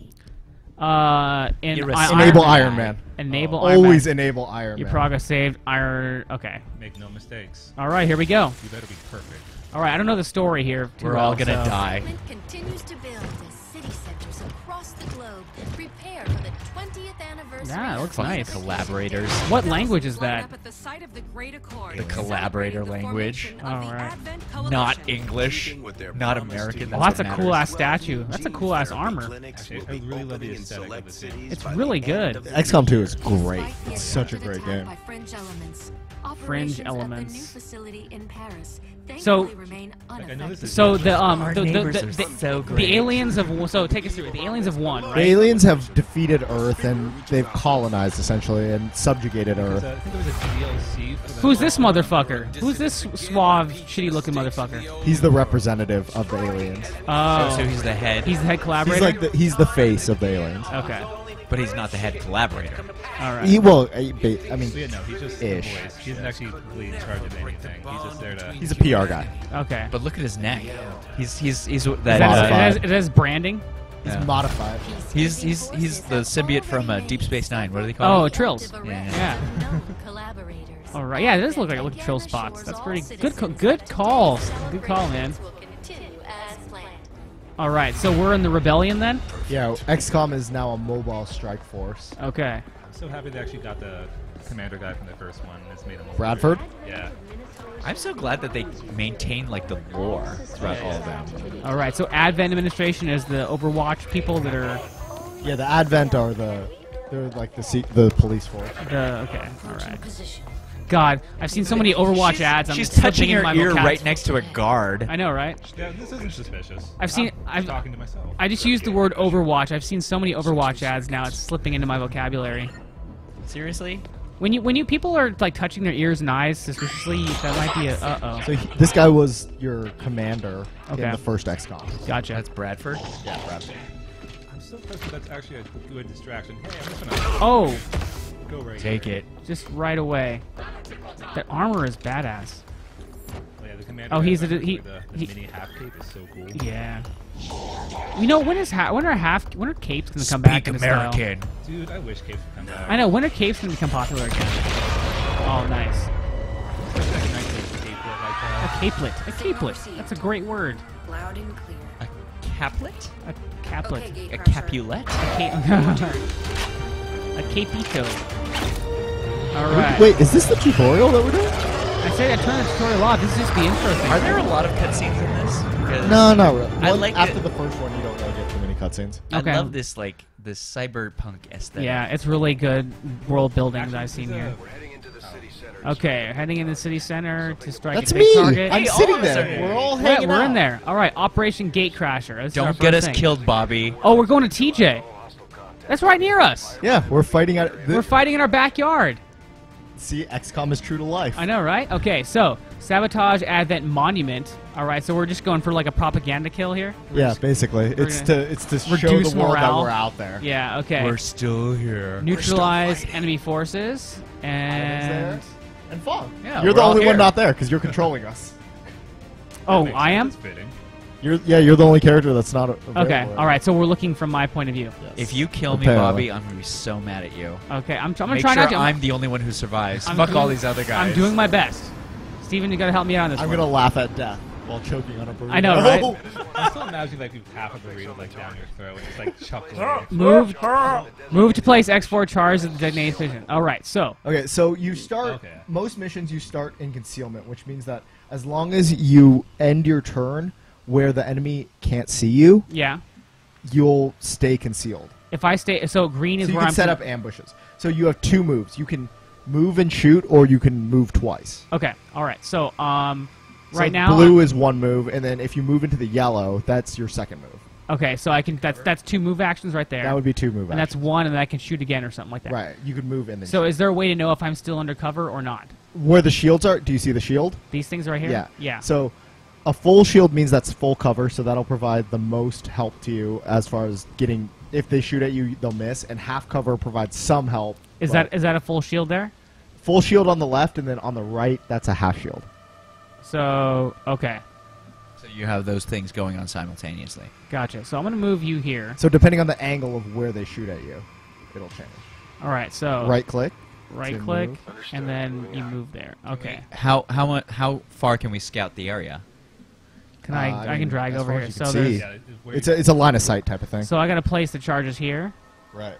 Uh, in You're a I- smart Enable guy. Iron Man. Enable Oh. Iron Man. Always enable Iron Your Man. progress saved. Iron. Okay. Make no mistakes. All right. Here we go. You better be perfect. All right. I don't know the story here. too we're all well, gonna so- die. Government continues to build as city centers across the globe prepare for the twentieth anniversary. Yeah, it of looks the nice. Collaborators. What language is Line that? up at the site of the Great Accord, The collaborator celebrating the language. formation of the All right. Advent Not Coalition. English. Not American. Oh, That's that's a what cool matters. ass statue. That's a cool ass armor. Actually, I really love the aesthetic of this game. It's really good. X COM two is great. Despite It's being such a under great attack game. by French elements, Fringe operations elements. At the new facility in Paris So- thankfully remain I know this unaffected. is So the um Our the, the, neighbors the, are the, so the great. aliens of so take us through it. The aliens of one, The right? aliens have defeated Earth and they've colonized essentially and subjugated There's Earth. a- I think there was a D L C for the Who's this motherfucker? Who's this suave, shitty-looking motherfucker? He's the representative of the aliens. Oh, So, so he's the head, he's the head He's collaborator. like the, he's the face of the aliens. Okay, but he's not the head collaborator. all right. He well, I I mean, So yeah, no, he's just Ish. the voice. He isn't actually really in charge of anything. He's just there to. he's a P R guy. Okay. But look at his neck. He's he's he's Is that. that, uh, it, has, it has branding. He's Yeah. modified. He's he's he's the symbiote from uh, Deep Space Nine. What do they call Oh, it? Trills. Yeah. Yeah. Collaborators. All right. Yeah, it does look like a look at trill spots. That's pretty good. Co- good calls. Good call, man. Will continue as planned. All right. So we're in the rebellion then. Yeah, X COM is now a mobile strike force. Okay. I'm so happy they actually got the commander guy from the first one. It's made him. a Bradford? warrior. Yeah. I'm so glad that they maintain like the lore throughout all of them. All right. So Advent Administration is the Overwatch people that are Yeah, the Advent are the they're like the se- the police force. the. Okay. All right. God, I've seen so many Overwatch ads. I'm She's slipping touching in her my ear vocab- right next to a guard. I know, right? Yeah, this isn't suspicious. I've seen- I'm I've- talking to myself. I just used the word Overwatch. I've seen so many Overwatch ads now. It's slipping into my vocabulary. Seriously? When you when you people are like touching their ears and eyes suspiciously, that might be a uh oh. So he, this guy was your commander Okay. in the first X COM. Gotcha. That's Bradford. Yeah, Bradford. I'm so impressed that that's actually a good distraction. Hey, I'm just gonna Oh, go right Take here. it. just right away. That armor is badass. Oh, yeah, the commander Oh, guy he's a- with he- the, the he- mini half cape is so cool. Yeah. You know when is ha- when are half when are capes gonna come back Speak into style? American. Dude, I wish capes would come back. I know when are capes gonna become popular again? Oh, nice. I wish I could actually cape it like A that. capelet. A capelet. That's a great word. Loud and clear. A caplet? A caplet. Okay, gate A crusher. capulet? Ca- a capito. All right. Wait, is this the tutorial that we're doing? I say I turn the tutorial off. This is just the intro thing. Are there a lot of cutscenes in this? 'Cause No, not really. I One- like after it. the first one, you don't really get too many cutscenes. I Okay. love this like this cyberpunk aesthetic. Yeah, it's really good world building that I've seen He's a- here. We're heading into the city center. Okay, heading in the city center to strike That's a big me. target. I'm Hey, all sitting of us there. are here. We're all Yeah, hanging we're out. in there. All right, Operation Gatecrasher. This is our Don't get first us thing. killed, Bobby. Oh, we're going to T J. That's right near us. Yeah, we're fighting at. We're The, fighting in our backyard. see, X COM is true to life. I know, right? Okay, so sabotage Advent Monument. All right, so we're just going for like a propaganda kill here. We're Yeah, just- basically, it's gonna to it's to show reduce the world that morale. we're out there. Yeah. Okay. We're still here. Neutralize enemy forces Enemies there. and. And fun. Yeah, you're the we're all only here. one not there because you're controlling us. Oh, Makes I sense, am. it's fitting. You're yeah, you're the only character that's not. a- available Okay. right All right. So we're looking from my point of view. now. If you kill me, Apparently. Bobby, I'm gonna be so mad at you. Okay. I'm, I'm gonna Make try sure not to. I'm the only one who survives. I'm Fuck all doing- these other guys. I'm doing my best. Steven, you gotta help me out on this I'm one. gonna laugh at death. while choking on a burrito. I know, right? I'm still imagining like you half a burrito like down your throat and just like chucked away. Move, move to place X four charge at the designated position. All right, so Okay, so you start Okay. most missions. You start in concealment, which means that as long as you end your turn where the enemy can't see you, yeah, you'll stay concealed. if I stay, so green is So you where can I'm set up ambushes. So you have two moves. You can move and shoot, or you can move twice. Okay, all right. So um, So right now, blue is one move, and then if you move into the yellow, that's your second move. okay, so I can that's that's two move actions right there, That would be two move and that's actions. one, and then I can shoot again or something like that. Right. You could move in. Then So shoot. is there a way to know if I'm still under cover or not? Where the shields are, do you see the shield? These things right here. Yeah. Yeah. So a full shield means that's full cover, so that'll provide the most help to you as far as getting. If they shoot at you, they'll miss, and half cover provides some help. is but that is that a full shield there? full shield on the left, and then on the right, that's a half shield. So okay, So you have those things going on simultaneously. gotcha. So I'm gonna move you here. So depending on the angle of where they shoot at you, it'll change. All right. So Right click. right to click, move. and then you move there. Okay. How how much how far can we scout the area? Can I? Uh, I I, can mean, drag as over far here. as you So can there's. see. Yeah, it's where It's you- a it's a line of sight type of thing. So I gotta place the charges here, Right.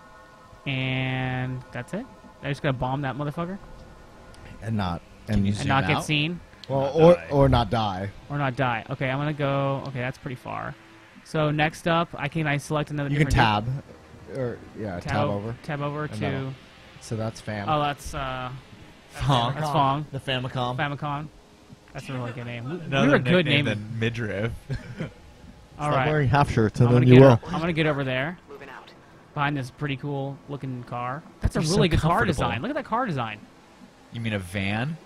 and that's it. I just gotta bomb that motherfucker And not Can you and and Zoom not get out? seen well Not or die. or not die. or not die. Okay, I'm gonna go. Okay, that's pretty far. So next up, I can I select another. You can different tab, or yeah, tab, tab, over. Tab over And to. that'll- So that's fam. Oh, that's uh, Fong. that's Fong. The Famicom. Famicom. That's a really good name. We, we Another were good nickname naming. than midriff. All Stop right. wearing half shirts, and I'm then gonna you get. will. I'm gonna get over there. Behind this pretty cool looking car. That's a You're so really good car comfortable. design. Look at that car design. You mean a van?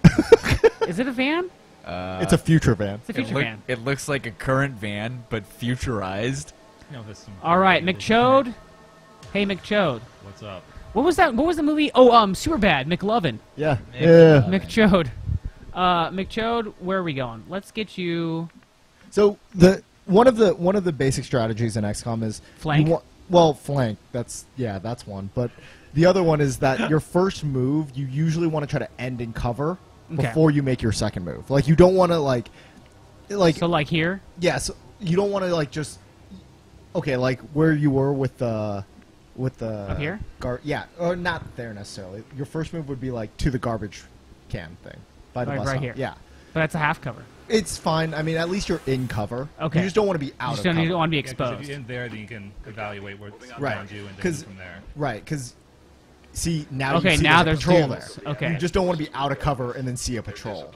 Is it a van? Uh, It's a future van. It's a it, future look- van. it looks like a current van, but futurized. you know, there's some- All right, McChode. Hey, McChode. What's up? What was that? What was the movie? Oh, um, Superbad. McLovin. Yeah. Nick. Yeah. McChode. Uh, McChode. Where are we going? Let's get you. So the one of the one of the basic strategies in X COM is Flank? You want, well, flank. That's yeah, that's one. But the other one is that your first move you usually want to try to end in cover Okay. before you make your second move. Like you don't want to like like So like here. yes, you don't want to like just okay like where you were with the with the Up here? Gar- yeah, or not there necessarily. Your first move would be like to the garbage can thing by the Like bus right stop. here. Yeah. But that's a half cover. It's fine. I mean, at least you're in cover. Okay. You just don't want to be out You of just don't, cover. you don't want to be Yeah, 'cause exposed. if you're in there, then you can evaluate what's Right. around you and then 'Cause- go from there. Right, because see now. Okay, you see now there's, there's a patrol dudes. there. Okay. You just don't want to be out of cover and then see a patrol.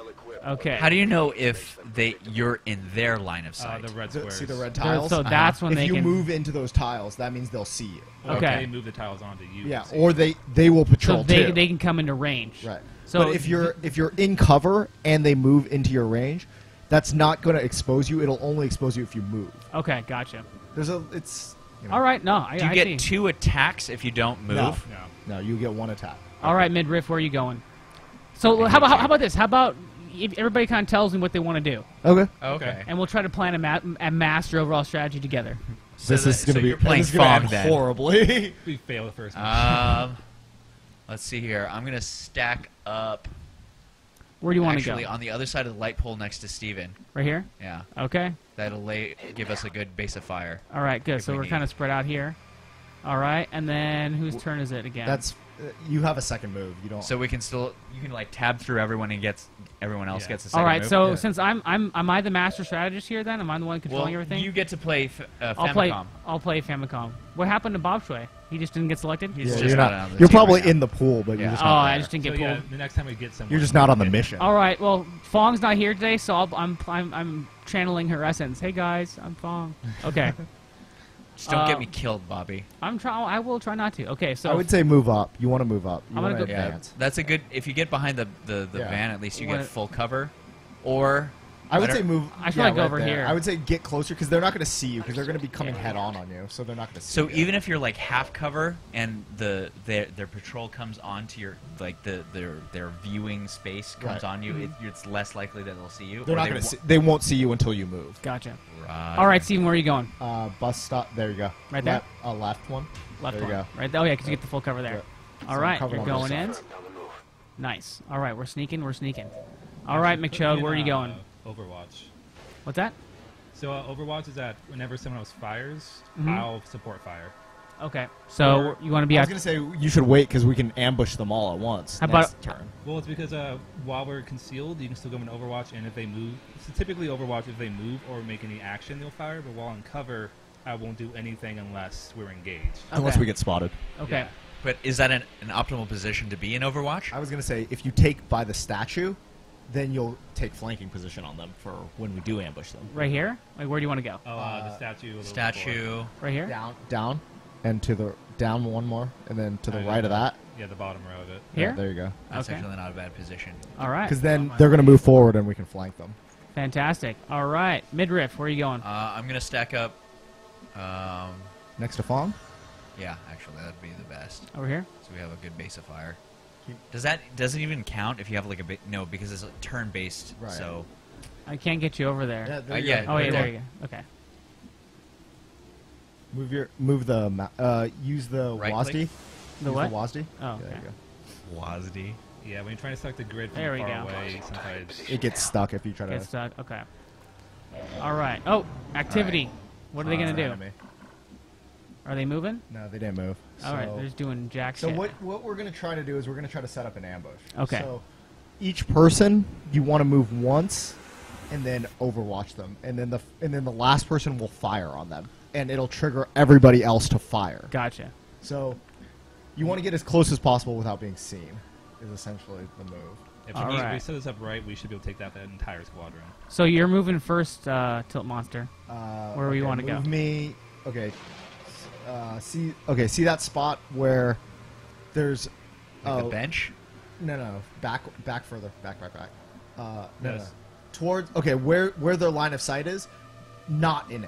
Okay. How do you know if they you're in their line of Uh, sight? the red So- squares. see the red So- tiles. So that's when if they you can. move into those tiles, that means they'll see you. Or Okay. They move the tiles onto you. Yeah, to see or it. they they will patrol So they too. they can come into range. right. So but if you're if you're in cover and they move into your range, that's not going to expose you. It'll only expose you if you move. Okay, gotcha. There's a it's. You know, All right, no, I, Do you I get see. two attacks if you don't move? No. No. No, you get one attack. All right, midriff, where are you going? So how about how about this? How about if everybody kind of tells me what they want to do, Okay. Okay. and we'll try to plan a, ma- a master overall strategy together. So this that- is going so to be you're playing this is gonna Fog end then. horribly. We fail the first one. Um, let's see here. I'm gonna stack up. Where do you want to Actually, go? on the other side of the light pole next to Steven. Right here. Yeah, Okay. that'll lay give us a good base of fire. All right, good. If So we we're need. kind of spread out here. All right, and then whose turn is it again? That's uh, you have a second move. You don't. So we can still you can like tab through everyone and gets everyone else Yeah. gets a all second right. move. So Yeah. since I'm I'm am I the master strategist here? Then am I the one well, controlling everything? you get to play f- uh, I'll play. Famicom. I'll play Famicom. What happened to Bob Shui? He just didn't get selected. He's yeah, just you're not not. on the You're team probably right now. in the pool, but Yeah. you're just Oh, not I there. just didn't so get yeah, pulled. the next time we get someone, You're just not on the yeah. mission. All right. Well, Fong's not here today, so I'll, I'm I'm I'm channeling her essence. Hey guys, I'm Fong. Okay. Just don't Uh, get me killed, Bobby. I'm trying. I will try not to. Okay. So I would say move up. You want to move up. You I'm gonna want to go- Yeah, advance. that's a good. If you get behind the the, the Yeah. van, at least you What- get full cover. Or I would better- say move. I should yeah, like go right over there. here. I would say get closer because they're not going to see you because they're going to be coming Yeah. head on on you, so they're not going to see So you. even if you're like half cover and the their their patrol comes onto your like the their their viewing space comes Right. on you, it, it's less likely that they'll see you. they're or not they going to. wa- See, they won't see you until you move. gotcha. Right. All right, Steven, where are you going? Uh, bus stop. There you go. Right there? Left, uh, left one. Left there you one. go. Right. Oh yeah, because you get the full cover there. Yeah. All So right, cover you're on both going in. sides. Nice. All right, we're sneaking. We're sneaking. All right, McChode, where are you going? Overwatch. What's that? So uh, Overwatch is that whenever someone else fires, Mhm. I'll support fire. Okay. So Or- you want to be I out? was gonna say you should wait because we can ambush them all at once. How next about- turn? Well, it's because uh, while we're concealed, you can still go in Overwatch, and if they move, so typically Overwatch, if they move or make any action, they'll fire. But while in cover, I won't do anything unless we're engaged. Unless Okay. we get spotted. Okay. Yeah. But is that an, an optimal position to be in Overwatch? I was gonna say if you take by the statue, then you'll take flanking position on them for when we do ambush them. Right here. Like, where do you want to go? Oh, uh, the statue. a little Statue. Right here. Down, down, and to the down one more, and then to the Uh, right of that. before. Yeah, the bottom row of it. Here. Yeah, there you go. That's Okay. actually not a bad position. All right. Because then they're gonna move forward and we can flank them. Fantastic. All right. Midriff, where are you going? Uh, I'm gonna stack up. Um, Next to Fong. yeah, actually, that'd be the best. Over here. So we have a good base of fire. Does that does it even count if you have like a ba- no because it's like turn based? Right. So I can't get you over there. there Uh, you yeah. go. Oh, yeah, right there there. you go. Okay. Move your move the ma- uh use the Right WASD. click? The Use what? The WASD. Oh, Yeah, okay. there you go. WASD. Yeah, when you're trying to select the grid from There we far go. away, sometimes. It gets stuck if you try to. Get stuck. Okay. All right. Oh, activity. What are they Uh, gonna do? enemy. Are they moving? No, they didn't move. All right. So- They're just doing jack So shit. what what we're gonna try to do is we're gonna try to set up an ambush. Okay. So each person you want to move once, and then overwatch them, and then the and then the last person will fire on them, and it'll trigger everybody else to fire. Gotcha. So you want to get as close as possible without being seen. Is essentially the move. If we, All need- if right. we set this up right, we should be able to take out that entire squadron. So you're moving first, uh, Tilt Monster. Uh, Where do you okay, wanna go? Move me. Okay. Uh, see. Okay. See that spot where there's. Like oh, the bench. No, no, back, back further, back, back, back. Uh, no, no, Yes. towards. Okay, where where their line of sight is, not in it.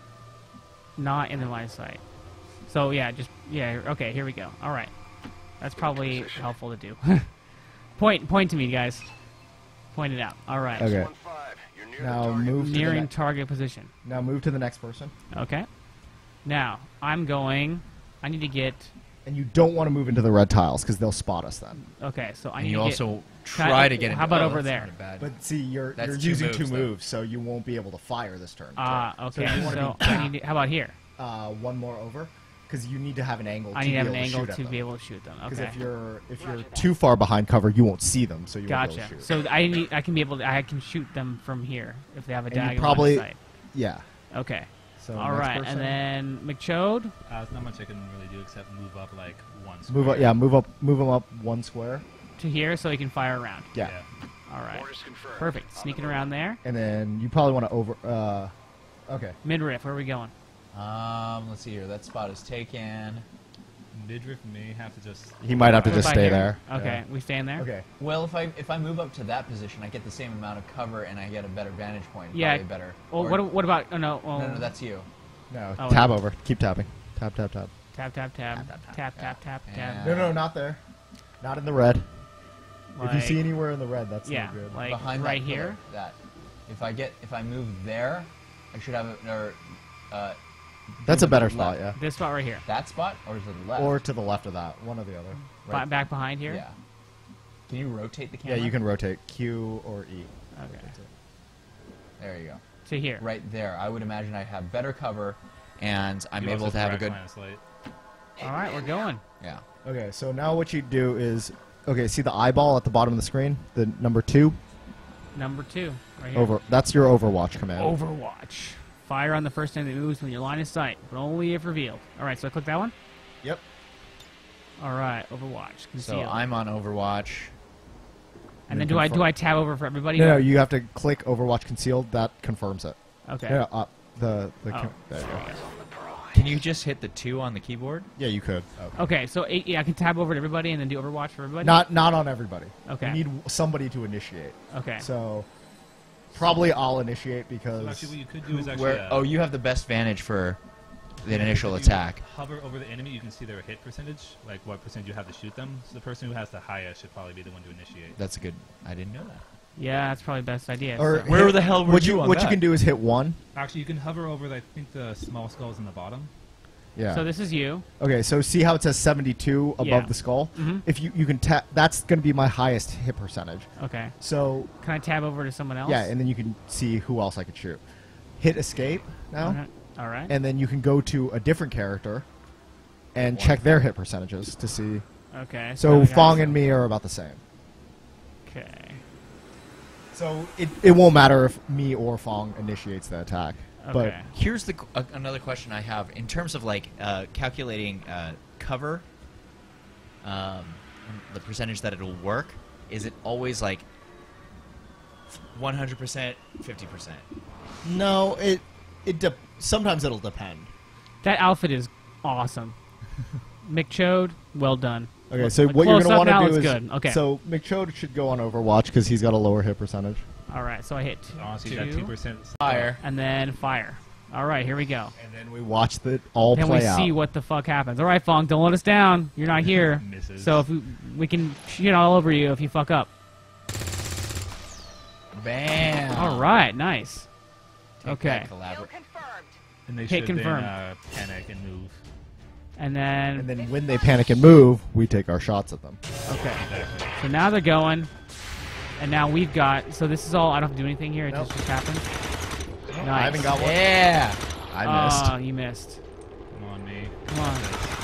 Not in the line of sight. So yeah, just yeah. Okay, here we go. All right. That's probably helpful to do. point point to me, guys. Point it out. All right. Okay. One five. You're near Now the target. move to the Nearing ne- target position. now move to the next person, Okay. Now I'm going. I need to get. and you don't want to move into the red tiles because they'll spot us then. Okay, so I And need you to also Can try I- to get into how about oh, over that's there? not a bad- But see, you're That's you're two using moves, two though. moves, so you won't be able to fire this turn. Ah, So okay. you So, wanna be I need. To, how about here? uh, one more over, because you need to have an angle. I to need be to have an able angle shoot at to them. be able to shoot them. Because Okay. if you're if you're too far behind cover, you won't see them, so you won't be Gotcha. able to shoot. So I need. I can be able. To, I can shoot them from here if they have a And you diagonal probably- line of sight. yeah. Okay. So All next right, person. and then McChode. Uh, there's not much I can really do except move up like one. Move up, square. yeah, move up, move them up one square. To here, so he can fire around. Yeah, All right. Orders confirmed. Perfect. On the Sneaking move. around there. and then you probably want to over. Uh, okay, Midriff, where are we going? Um, let's see here. That spot is taken. Midriff may have to just. he might have to What just about stay here? there. Okay, we staying there. Yeah. Okay. Well, if I if I move up to that position, I get the same amount of cover and I get a better vantage point. Yeah. Probably better. Well, Or- what? What about? Oh no. Well, no, no, that's you. No, Oh, tab yeah. over. Keep tapping. Tap, tap, tap. tap tap tab tap tap tap tap. And- No, no, not there. Not in the red. if you Like- see anywhere in the red, that's Yeah, not good. like Behind right that here. pillar, that. If I get if I move there, I should have a or uh. That's a move better to the spot, left. yeah. This spot right here. That spot or is it left? Or to the left of that, one or the other. Ba- back behind here. Yeah. Can you rotate the Yeah, camera? you can rotate Q or E. Okay. There you go. To here. Right there. I would imagine I have better cover, and I'm You able also to have a direct good. line of sight. All right, we're going. Yeah. Okay, so now what you do is, okay, see the eyeball at the bottom of the screen, the number two, Number two, right here. over. That's your Overwatch command. Overwatch. Fire on the first thing that moves when your line is sight, but only if revealed. All right, so I click that one. Yep. All right, Overwatch. Conceal. So I'm on Overwatch. and then do I do I tab over for everybody? No, no, you have to click Overwatch concealed. That confirms it. Okay. Yeah, up the the. Oh, com- there you go. Can you just hit the two on the keyboard? Yeah, you could. Okay, so eight, yeah, I can tab over to everybody and then do Overwatch for everybody. Not not on everybody. Okay. You need somebody to initiate. Okay. So probably I'll initiate So because actually, what you could do is actually. Where? uh, Oh, you have the best vantage for the initial if you attack. Hover over the enemy, you can see their hit percentage, like what percentage you have to shoot them. So the person who has the highest should probably be the one to initiate. That's a good. I didn't know that. Yeah, that's probably the best idea. or So- Where hit- the hell were what you you on what you that? can do is hit one. Actually, you can hover over, I think, the small skulls in the bottom. Yeah. So this is you. Okay, so see how it says seventy-two above Yeah. the skull? Mhm. If you you can tap, that's going to be my highest hit percentage. Okay. So Can I tab over to someone else? yeah, and then you can see who else I could shoot. Hit escape now, Okay. All right. and then you can go to a different character and check their hit percentages to see. okay. So we got Fong some- and me are about the same. Okay. So it, it won't matter if me or Fong initiates the attack. But Okay. Here's the qu- uh, another question I have in terms of like uh, calculating uh, cover, um, and the percentage that it'll work. Is it always like one hundred percent, fifty percent? No, it it de- sometimes it'll depend. That outfit is awesome. McChode, well done. okay, Look- so look what you're close going to up want now to do looks is good. Okay. So McChode should go on Overwatch because he's got a lower hit percentage. All right. So I hit two, Honestly, that two percent Fire. and then fire. All right. Here we go. And then we watch it all Then play we out. see what the fuck happens. All right, Fong, don't let us down. You're not here. Misses. So if we, we can shit all over you if you fuck up. Bam. All right. Nice. Take Okay. that, collabor- confirmed. And they Hit should confirm. then uh, panic and move. And then, and then when they panic and move, we take our shots at them. okay. Exactly. So now they're going, and now we've got. So this is all. I don't have to do anything here. It Nope. just, just happens. Nice. I haven't got one. Yeah. I missed. Oh, you missed. Come on, me. Come on.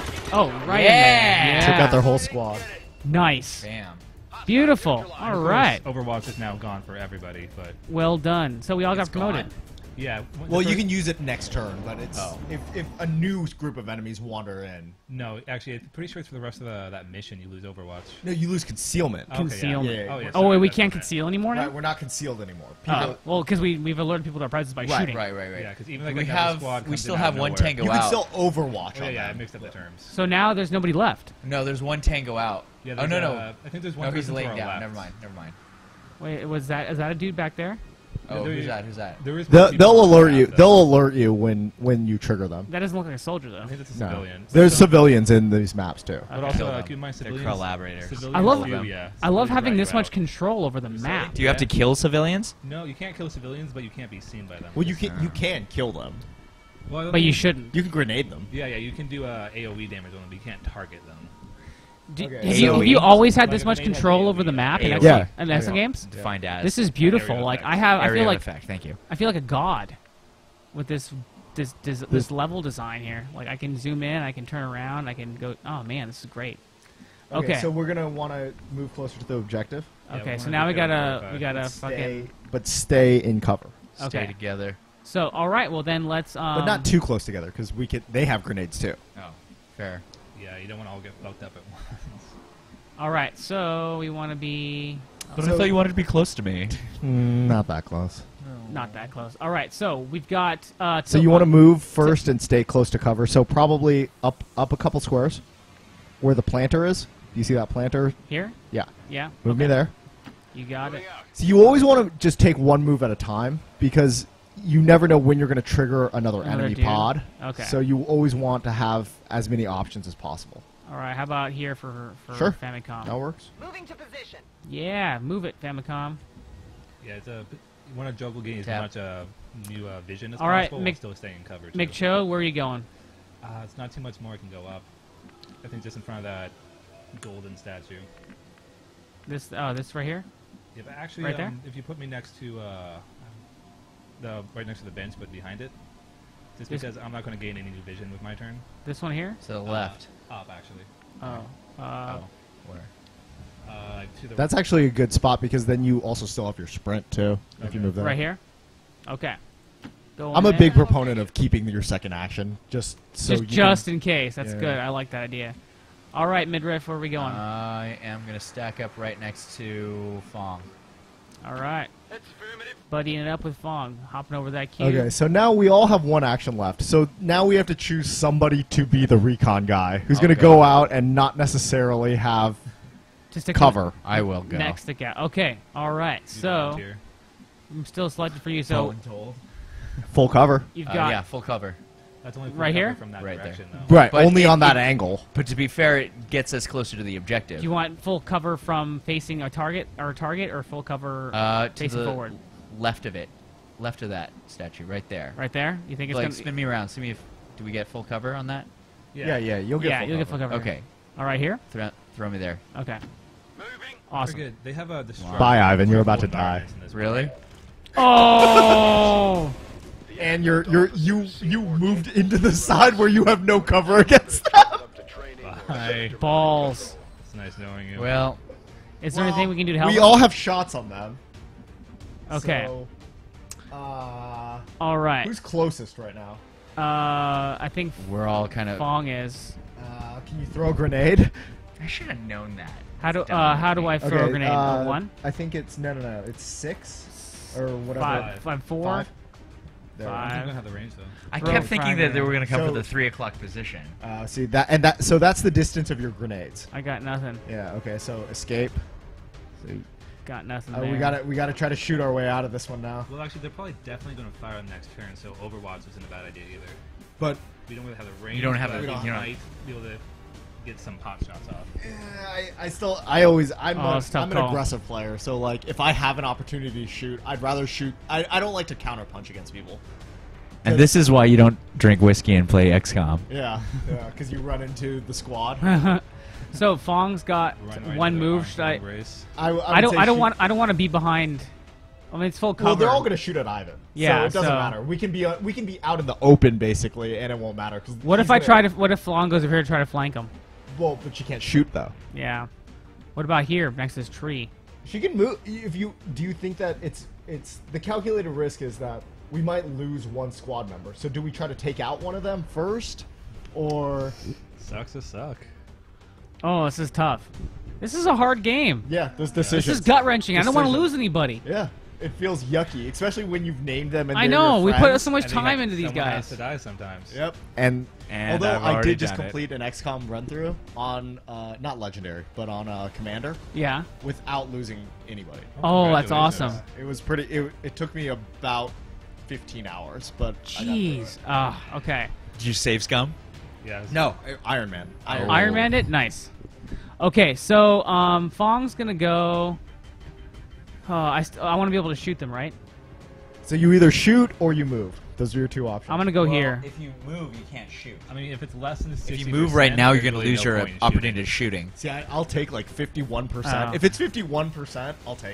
Oh, right Yeah. in there. Took Yeah. out their whole squad. Nice. Bam. Beautiful. Of All course, right. Overwatch is now gone for everybody, but Well done. So we all It's got promoted. gone. yeah. when the Well, you first- can use it next turn, but it's Oh. if, if a new group of enemies wander in. No, actually, I'm pretty sure it's for the rest of the, that mission you lose Overwatch. No, you lose concealment. Okay, yeah. Concealment. Yeah, yeah, Oh, yeah, Oh, sorry, wait, we that's can't what I meant. conceal anymore now? Right, we're not concealed anymore. Oh, People, well, because we, we've alerted people to our presence by Right, shooting. Right, right, right. Yeah, because even like we another have squad we comes still in out have of one nowhere. tango you can out. still Overwatch Oh, on yeah, I them. mixed up the terms. So now there's nobody left. No, there's one tango out. Yeah, oh there's, no no. uh, I think there's one no, he's person to laying our down. left. Never mind. Never mind. Wait, was that is that a dude back there? Oh, there who's you- that? Who's that? There is one They'll, people they'll on the alert map, you. though. They'll alert you when when you trigger them. That doesn't look like a soldier though. I think it's a No, civilian. there's So- civilians in these maps too. But Okay. also, Kill uh, them. keep in mind, They're civilians. collaborators. civilians I love- do, yeah. I love Civilians having rat this you much out. control over the map. Do you have to Yeah. kill civilians? No, you can't kill civilians, but you can't be seen by them. Well, you can you can kill them. Well, I But you mean- shouldn't. You can grenade them. Yeah, yeah, you can do uh, AoE damage on them, but you can't target them. Do, Okay. have, you, have AoE? you always had Like this a much grenade control has over the AoE. map in AoE. X Yeah. in X games? Defined as. This is beautiful. Area Like effect. I have, I Area feel of like effect. Thank you. I feel like a god with this this this, this level design here. Like I can zoom in, I can turn around, I can go. Oh man, this is great. Okay. So we're gonna want to move closer to the objective. Yeah, Okay, we so wanna now we get gotta there, we uh, gotta Stay, fucking but stay in cover. Stay Okay. together. so all right. Well then let's um. But not too close together because we could. They have grenades too. Oh, fair. Yeah, you don't want to all get fucked up at once. All right. So we want to be But So- I thought you wanted to be close to me. Mm, not that close. not that close. All right. So we've got. Uh, So you want to move first and stay close to cover. So probably up up a couple squares, where the planter is. Do you see that planter? here? Yeah. Yeah. Move me okay. there. You got it. Moving out. So you always want to just take one move at a time because you never know when you're going to trigger another, Another enemy dude. pod. Okay. So you always want to have as many options as possible. All right. How about here for for Sure. Famicom? That works. Moving to position. Yeah. Move it, Famicom. Yeah, it's a. You want to juggle gain as Tap. much uh, new uh, vision as All right, possible while Mc- still staying covered. too. McCho, where are you going? Uh, it's not too much more. It can go up. I think just in front of that golden statue. This oh this right here. Yeah, but actually, Right there? um, if you put me next to uh, the right next to the bench, but behind it, just This- because I'm not going to gain any new vision with my turn. This one here. To the Uh, left. up, actually. Oh. Uh, Oh. Where? Uh, like to the That's actually a good spot because then you also still have your sprint too if Okay. you move there. right here. Okay. Go I'm on a big there. proponent of keeping your second action just so just you just can, in case. That's Yeah. good. I like that idea. All right, midriff, where are we going? I am gonna stack up right next to Fong. All right, That's affirmative. buddying it up with Fong, hopping over that cube. Okay, so now we all have one action left. So now we have to choose somebody to be the recon guy who's going to Okay. go out and not necessarily have Just to cover. I will go. next to Gal. Okay, all right. you So volunteer. I'm still selected for you. So told. Full cover. you've Uh, got yeah, full cover. That's only right cover here? from that Right there. direction, though. Right, But only it- on that it- angle. But to be fair, it gets us closer to the objective. Do you want full cover from facing a target or a target, or full cover uh, to facing the forward? left of it, left of that statue, right there. Right there. You think it's Like, gonna? spin me around. See me if do we get full cover on that? Yeah, yeah, you'll get yeah, full you'll get cover. full cover. Okay, All right, here. throw, throw me there. Okay. Moving. Awesome. They're good. They have a destruct. Bye, Ivan. You're about to die. Really? Oh. And you're you're you you moved into the side where you have no cover against them. Up to training. Bye. Balls. It's nice knowing you. Well, Is there anything we can do to help? We them? all have shots on them. Okay. So, uh, All right. who's closest right now? Uh, I think we're all kind of. Fong is. Uh, can you throw a grenade? I should have known that. How do Dumb uh of how do me. I throw a grenade? uh, A one, I think it's no, no, no. It's six or whatever. five, five, four, Five. There. I don't think five. we're gonna have the range though. I Throw kept a thinking that they frag were going to come So- for the three o'clock position. Uh, see that and that. So that's the distance of your grenades. I got nothing. Yeah. Okay. So escape. So, Got nothing. uh, there. we gotta we gotta try to shoot our way out of this one now. Well, actually, they're probably definitely gonna fire on the next turn, so Overwatch isn't a bad idea either. But We don't really have the range. don't have but the- we you don't- might be able to get some pot shots off. Yeah, I, I still, I always, I'm, Oh, a, it's a tough I'm an call. aggressive player. So like, if I have an opportunity to shoot, I'd rather shoot. I, I don't like to counter punch against people. And this is why you don't drink whiskey and play X COM. Yeah, yeah, because you run into the squad. So Fong's got Run right one into the move. arm Should I? embrace. I, I, would I don't. say I don't shoot- want. I don't want to be behind. I mean, it's full cover. Well, they're all gonna shoot at Ivan. Yeah, so it doesn't so- matter. We can be, uh, we can be out in the open basically, and it won't matter. 'Cause What he's if I gonna- try to? What if Fong goes over here to try to flank him? Well, but you can't shoot though. Yeah. What about here next to this tree? She can move. If you do, you think that it's it's the calculated risk is that we might lose one squad member. So do we try to take out one of them first, or Sucks to suck. Oh, this is tough. This is a hard game. yeah, there's This decisions. is gut wrenching. I don't want to Decisions. lose anybody. Yeah, it feels yucky, especially when you've named them. And I they're know. your We put friends. so much And they time have- into these someone has guys. to die sometimes. Yep. And, And although I've I already did just done it. complete an X COM run through on uh, not legendary, but on uh, Commander Yeah. without losing anybody. Oh, that's Congratulations. awesome. It was pretty. It, it took me about fifteen hours, but I got through Jeez. Ah. okay. Did you save scum? Yeah. it. No, Iron Man. Iron Oh. Iron Man it. Nice. Okay, so um, Fong's gonna go. Oh, I st- I want to be able to shoot them, right? So you either shoot or you move. Those are your two options. I'm gonna go here. If you move, you can't shoot. I mean, if it's less than sixty If you move right now, you're going to lose your opportunity. opportunity to shooting. See, I, I'll take like fifty-one percent. Oh. If it's fifty-one percent, I'll take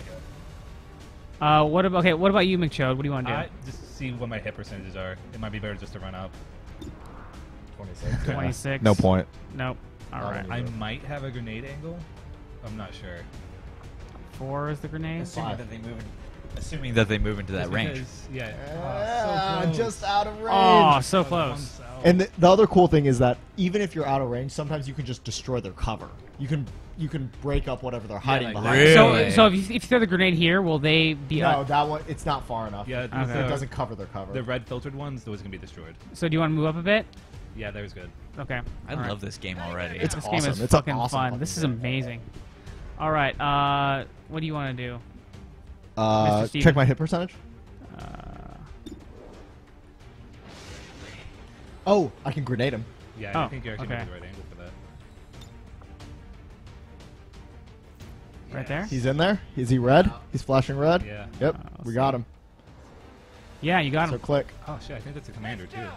it. Uh, what about okay? What about you, McChode? What do you want to do? I just see what my hit percentages are. It might be better just to run up. twenty-six. Twenty-six. No point. Nope. All Not right. any- I might have a grenade angle. I'm not sure. Four is the grenade. Assuming Five. that they move. In, assuming that they move into that Just range. because- Yeah. Ah, Oh, so close. just out of range. Oh, so Oh, the close. one's out. And the, the other cool thing is that even if you're out of range, sometimes you can just destroy their cover. You can you can break up whatever they're hiding like behind. Really? So, so if you, if you throw the grenade here, will they be? No, Uh, that one it's not far enough. Yeah, it, the- Okay. it doesn't cover their cover. The red filtered ones, those can be destroyed. so do you want to move up a bit? Yeah, there's good. Okay. I All right. love this game already. It's This awesome. game is It's an fucking awesome fun. fucking This is game. amazing. All right. Uh, what do you want to do? uh, Mister Steven. check my hit percentage. Uh, Oh, I can grenade him. Yeah, Oh, I think you're actually okay. maybe the right angle for that. right there. He's in there. Is he red? He's flashing red. Yeah. Yep, Uh, let's we see. got him. Yeah, you got So him. click. Oh shit, I think that's a commander too.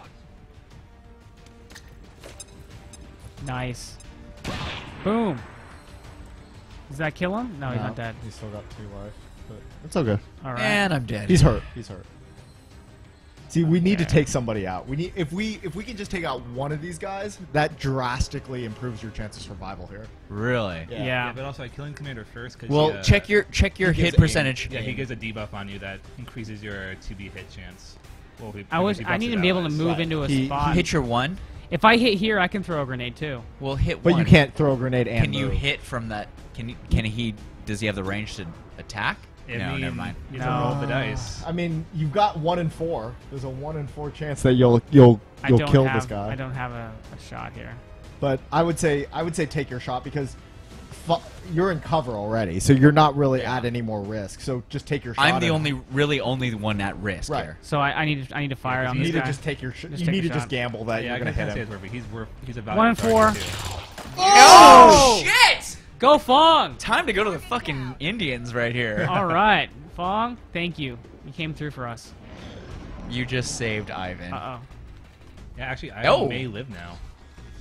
Nice. Boom. Does that kill him? No, he's not dead. He's still got two life. But it's okay. All right. And I'm dead. He's hurt. He's hurt. See, we need to Okay. take somebody out. We need if we if we can just take out one of these guys, that drastically improves your chance of survival here. really. Yeah. Yeah, but also killing commander first. Cause Well, he, uh, check your check your he gives hit aim. percentage. Yeah, he gives a debuff on you that increases your to be hit chance. Well, he, I he wish debuffs I need his to be able to allies. move Right. into a He- he spot. Hit your one. If I hit here, I can throw a grenade too. Well, hit But one. you can't throw a grenade and Can you move. hit from that? Can you, can he? Does he have the range to attack? I no, mean, never mind. You have to roll the dice. I mean, you've got one in four. There's a one in four chance that you'll you'll I you'll don't kill have, this guy. I don't have a, a shot here. But I would say I would say take your shot because fu- you're in cover already, so you're not really at any more risk. So just take your shot. I'm the and- only, really only one at risk Right. here. So I, I need to I need to fire on You this need to guy. just take your. Sh- Just you take need a to just shot. gamble that Yeah, you're I gonna can hit say him. it's worth it. He's worth. He's a One and valuable four. target, too. Oh, shit! Go Fong! Time to go to the fucking Indians right here. All right, Fong. Thank you. You came through for us. You just saved Ivan. Uh oh. Yeah, actually, I Oh. may live now.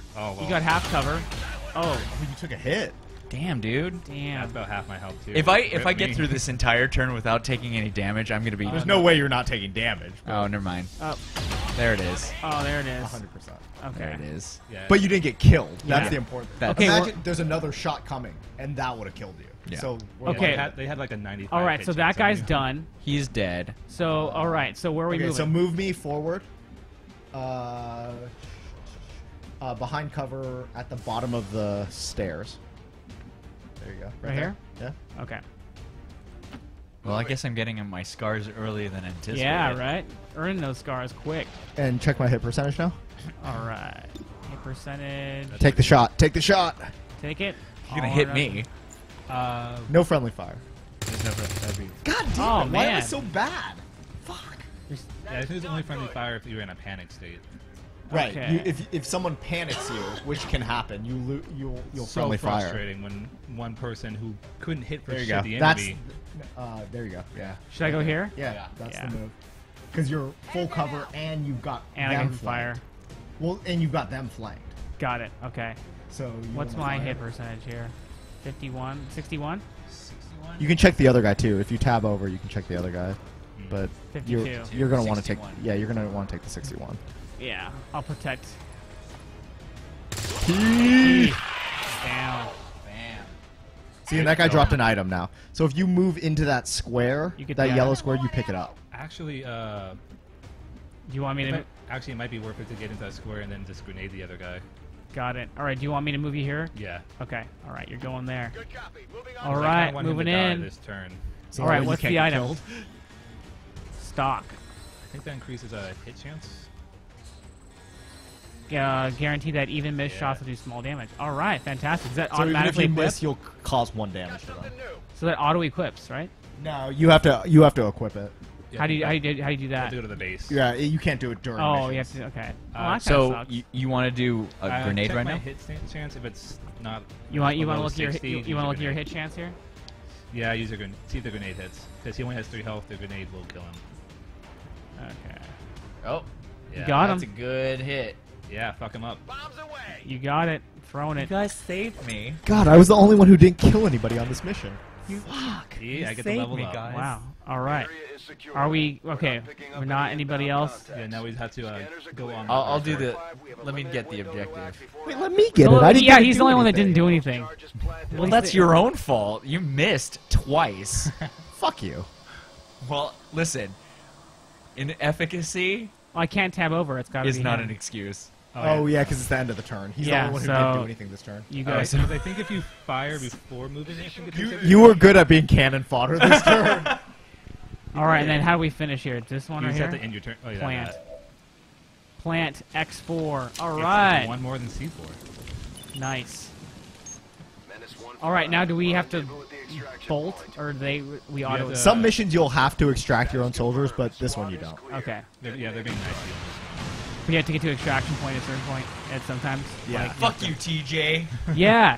Oh, well. You got half cover. Oh, You took a hit. Damn, dude. damn. That's about half my health too. If I Rip if I get me. through this entire turn without taking any damage, I'm gonna be. There's no way you're not taking damage. Oh, never mind. Oh, There it is. oh, there it is. one hundred percent. There Okay. it is. Yeah. But you didn't get killed. That's Yeah. the important thing. That's- Okay, Imagine we're- there's another shot coming, and that would have killed you. Yeah. So Yeah, Okay. They had, they had like a ninety-five. All right, hit so chance that on guy's you. done. He's dead. So, all right, so where are we okay, moving? so move me forward. Uh, uh, behind cover at the bottom of the stairs. There you go. Right there. Yeah. Okay. Well, I guess I'm getting my scars earlier than anticipated. Yeah, right. Earning those scars quick. And check my hit percentage now. All right. Hit percentage. Take the shot. Take the shot. Take it. You're gonna All hit right. me. Uh, No friendly fire. there's no, that'd be, God damn Oh, it! Why am I man. so bad? Fuck. yeah, I think it's only friendly fire if you're in a panic state. Right. Okay. You, if if someone panics you, which can happen, you lo- you'll you'll so friendly fire. frustrating when one person who couldn't hit for There you shit go. the That's. enemy. Uh, there you go. Yeah. Should I go here? Yeah. Yeah. That's Yeah. the move. Because you're full cover and you've got And I them can fire. flanked. Well, and you've got them flanked. Got it. Okay. So you What's wanna my fire? hit percentage here? fifty-one? sixty-one? You can check the other guy too. If you tab over, you can check the other guy. But you're fifty-two. you're gonna want to take. sixty-one. Yeah, you're gonna want to take the sixty-one. Yeah. I'll protect. See, Down. Bam. and that guy dropped an item now. So if you move into that square, You get that the yellow item. square, you pick it up. Actually, uh, Do you want me it to... might- actually, it might be worth it to get into that square and then just grenade the other guy. Got it. All right. Do you want me to move you here? Yeah. Okay. All right. You're going there. Good copy. Moving on. All I kinda right. want him Moving to die in. this turn. So All right. you What's can't the get item? killed. Stock. I think that increases a hit chance. Uh, guarantee that even missed Yeah. shots will do small damage. All right. Fantastic. Is that So even if automatically you equipped? miss, you'll c- cause one damage to them. Something new. So that auto equips, right? No, you have to you have to equip it. How do you how do you, how do you do I'll that? do it to the base. Yeah, you can't do it during. Oh, missions. you have to. Okay. Oh, Uh, that kinda So sucks. you, you want to do a Uh, grenade check right my now? hit sta- chance if it's not. You want you want to below look at your hit, sixty, you, use you want to a look at your grenade. hit chance here? Yeah, use a grenade. See if the grenade hits. Because he only has three health. The grenade will kill him. Okay. Oh, Yeah. got that's him. a good hit. Yeah, fuck him up. Bombs away. You got it. Throwing You it. guys saved me. God, I was the only one who didn't kill anybody on this mission. Fuck. See, You I get to saved level me, up. guys. Wow. All right. Area is secure. Are we We're okay? not picking up We're not any anybody inbound else. contacts. Yeah, now we have to uh, Scanners are go clear. on. I'll, I'll do the. We have a Let me limited get the window to objective. act before Wait, the let me get it. So, I didn't yeah, get to he's the do only one that anything. didn't do anything. charges planted. Well, that's your own fault. You missed twice. Fuck you. Well, listen. In efficacy Well, I can't tab over. It's got to is be not him. an excuse. Oh yeah, because it's the end of the turn. He's Yeah, the only one who didn't so- do anything this turn. You Uh, guys. because I think if you fire before moving, I think it You, takes you were good at being cannon fodder this turn. All right, and then how do we finish here? This one You right just have here. to end your turn. Oh, yeah, Plant. that. Plant X four. All It's right. One more than C four. Nice. Menace one All right, now do we have to Rendezvous with the extraction bolt, point. or they we auto? have to- Some missions you'll have to extract your own soldiers, but this one you don't. Okay. They're, yeah, they're being nice to you. We have to get to extraction point at a certain point. At sometimes. Yeah. Like, Fuck you, T J. yeah.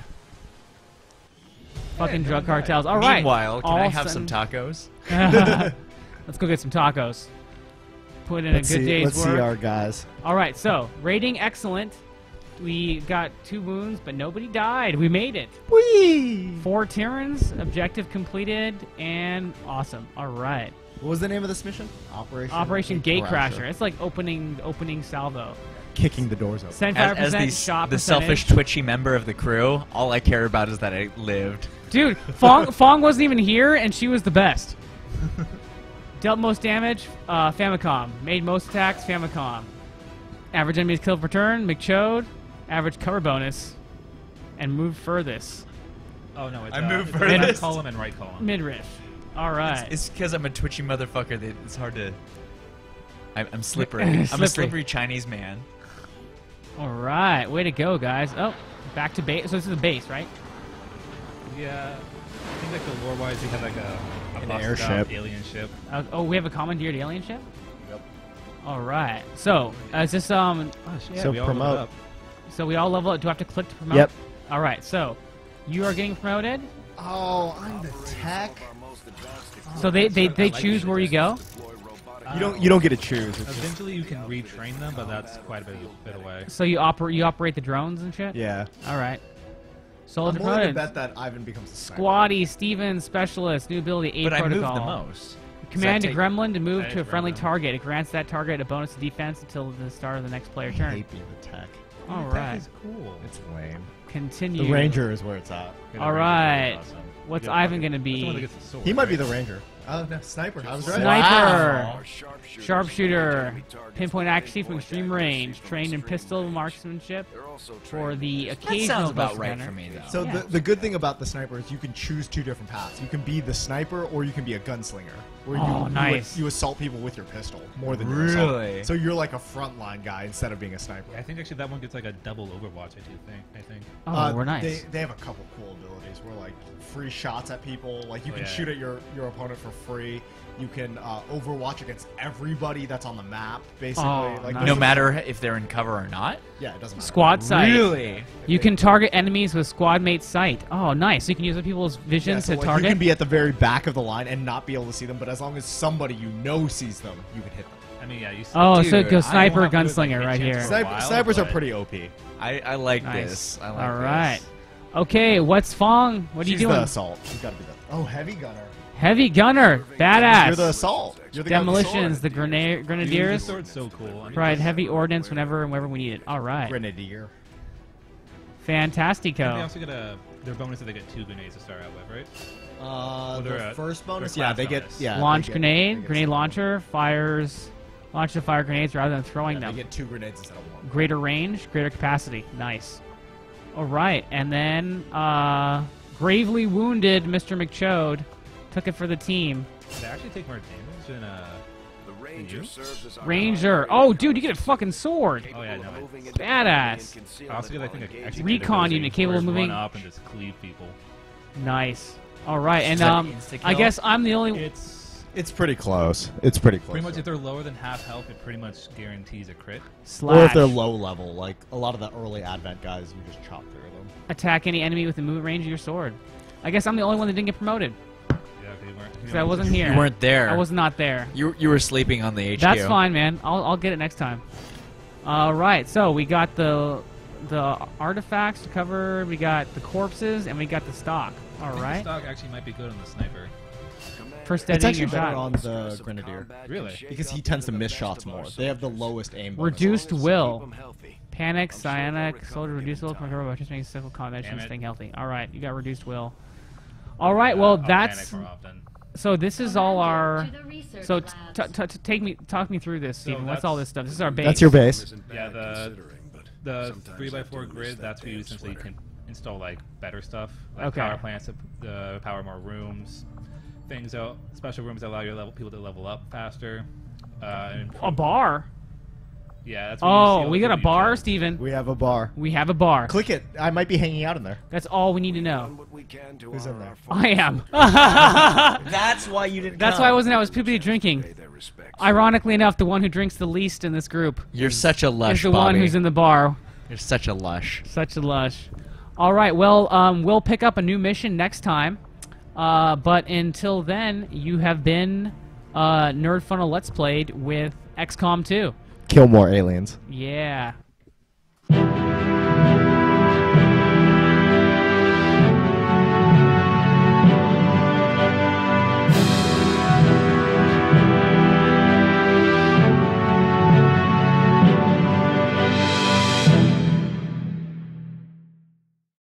Fucking drug cartels. All right. Meanwhile, can All I have sudden- some tacos? Let's go get some tacos. Put in Let's a good see, day's let's work. see our guys. All right, so rating excellent. We got two wounds, but nobody died. We made it. Whee! Four Tyrans, objective completed, and awesome. All right. What was the name of this mission? Operation Operation Gatecrasher. It's like opening opening salvo. Kicking the doors open. seventy-five As, as percent the, shot the percentage. selfish, twitchy member of the crew, all I care about is that I lived. Dude, Fong, Fong wasn't even here, and she was the best. Dealt most damage, uh, Famicom. Made most attacks, Famicom. Average enemies killed per turn, McChode. Average cover bonus. And moved furthest. Oh no, it's I uh, moved it's furthest. left column and right column. Midriff. All right. It's because I'm a twitchy motherfucker that it's hard to. I'm, I'm slippery. I'm a Slippery. slippery Chinese man. All right. Way to go, guys. Oh, back to base. So this is a base, right? Yeah, I think like the lore wise, they had like a, a An busted airship. out alien ship. Uh, oh, we have a commandeered alien ship? Yep. All right. So, uh, is this, um, Oh shit! So we all promote. leveled up. so we all level up. Do I have to click to promote? Yep. All right. So, you are getting promoted. Oh, I'm the tech. So they, they, they choose where you go? Uh, You don't you don't get to choose. It's just, Eventually, you can retrain them, but that's quite a bit, bit away. So you operate you operate the drones and shit. yeah. All right. Soldier I'm willing to promoted. bet that Ivan becomes a sniper. Squatty, Steven, specialist, new ability, A But I moved protocol. the most. Command a take- gremlin to move Hey, to a friendly gremlin. target. It grants that target a bonus to defense until the start of the next player I turn. hate being the tech. All That right. is cool. It's lame. Continue. The ranger is where it's at. Yeah, the All Ranger right. is awesome. What's Yeah, Ivan gonna that's the one that be? gets the sword, He might be right? the ranger. Oh no, sniper. I was right. Sniper. Sharpshooter. Sharpshooter. Pinpoint accuracy from extreme range. Trained in pistol marksmanship They're also for trained the That occasional sounds about bush right gunner. for me, though. So Yeah. the, the good thing about the sniper is you can choose two different paths. You can be the sniper or you can be a gunslinger. Where you, Oh, you, nice. you assault people with your pistol more than you assault. Really? So you're like a frontline guy instead of being a sniper. I think actually that one gets like a double Overwatch. I do think. I think. Oh, Uh, we're nice. They, they have a couple cool abilities where like free shots at people. Like you Oh, can yeah. shoot at your, your opponent for free. You can uh, Overwatch against everybody that's on the map. Basically, Oh, like nice. No there's- matter if they're in cover or not. Yeah, it doesn't matter. Squad sight. Really? You can target enemies with squad mate sight. Oh, nice. So you can use other people's vision Yeah, so, to like, target. You can be at the very back of the line and not be able to see them, but as long as somebody you know sees them, you can hit them. I mean, yeah. You. Oh, see, so it Dude, goes I sniper, won't have to, like, gunslinger hit right chance here. for a Sniper, while, snipers are but- pretty O P. I, I like Nice. this. I like All this. right. Okay, what's Fong? What are She's you doing? the assault. She's got to be the. Oh, heavy gunner. Heavy gunner. Badass. You're the assault. You're the guy with the Demolitions, the sword. grenade, Dude, grenadiers. this sword's so cool. I mean, Provide this- heavy ordnance whenever and wherever we need it. All right. Grenadier. And they Fantastico. also get a their bonus that they get two grenades to start out with, right? Uh, they're the a- first bonus. they're Yeah, class they get. bonus. Yeah. Launch they get- grenade. they get Grenade some- launcher fires. Launch to fire grenades rather than throwing Yeah, them. they get two grenades instead of one. Greater range, greater capacity. Nice. All right, and then uh, gravely wounded Mister McChode took it for the team. They actually take more damage than uh. The ranger You? serves as a Ranger. Oh, dude, you get a fucking sword. Oh yeah, no. moving It's, Badass. I also get I think a, actually Recon get a unit capable of where it's moving- Run up and just cleave people. Nice. All right, and Is that um, insta-kill? I guess I'm the only. It's It's pretty close. It's pretty close. pretty much if they're lower than half health, it pretty much guarantees a crit. Slash. Or if they're low level, like a lot of the early advent guys, you just chop through them. Attack any enemy with the movement range of your sword. I guess I'm the only one that didn't get promoted Yeah, okay, you weren't. because I wasn't here. You weren't there. I was not there. You you were sleeping on the H Q. That's fine, man. I'll I'll get it next time. All right, so we got the the artifacts to cover. We got the corpses, and we got the stock. All I think right. The stock actually might be good on the sniper. For It's steadying actually your better shot. on the grenadier Really? because he tends to miss shots more. They have the lowest aim. bonus. Reduced will. Panic, cyanic, soldier reduced will from cover by just making simple combat Damn and it. staying healthy. All right, you got reduced will. All right, well I'll that's panic more often. so. This is all our. To the research So t- labs. t- t- take me, talk me through this, Steven. What's that's- all this stuff? This is our base. That's your base. Yeah, the the three by four grid. That's where you essentially can install like better stuff, like Okay. power plants to uh, power more rooms, things that special rooms that allow your level people to level up faster. Uh, and A bar. yeah, that's. where you see Oh, all we the got a people you bar, killed. Steven. We have a bar. We have a bar. Click it. I might be hanging out in there. That's all we need to know. Who's in there? I am. That's why you didn't. That's come. why I wasn't. I was poopy drinking. Ironically enough, the one who drinks the least in this group You're such a lush, is the Bobby. one who's in the bar. You're such a lush. Such a lush. All right. Well, um, we'll pick up a new mission next time. Uh, but until then, you have been uh, NerdFunnel Let's Played with X COM two. Kill more aliens. Yeah.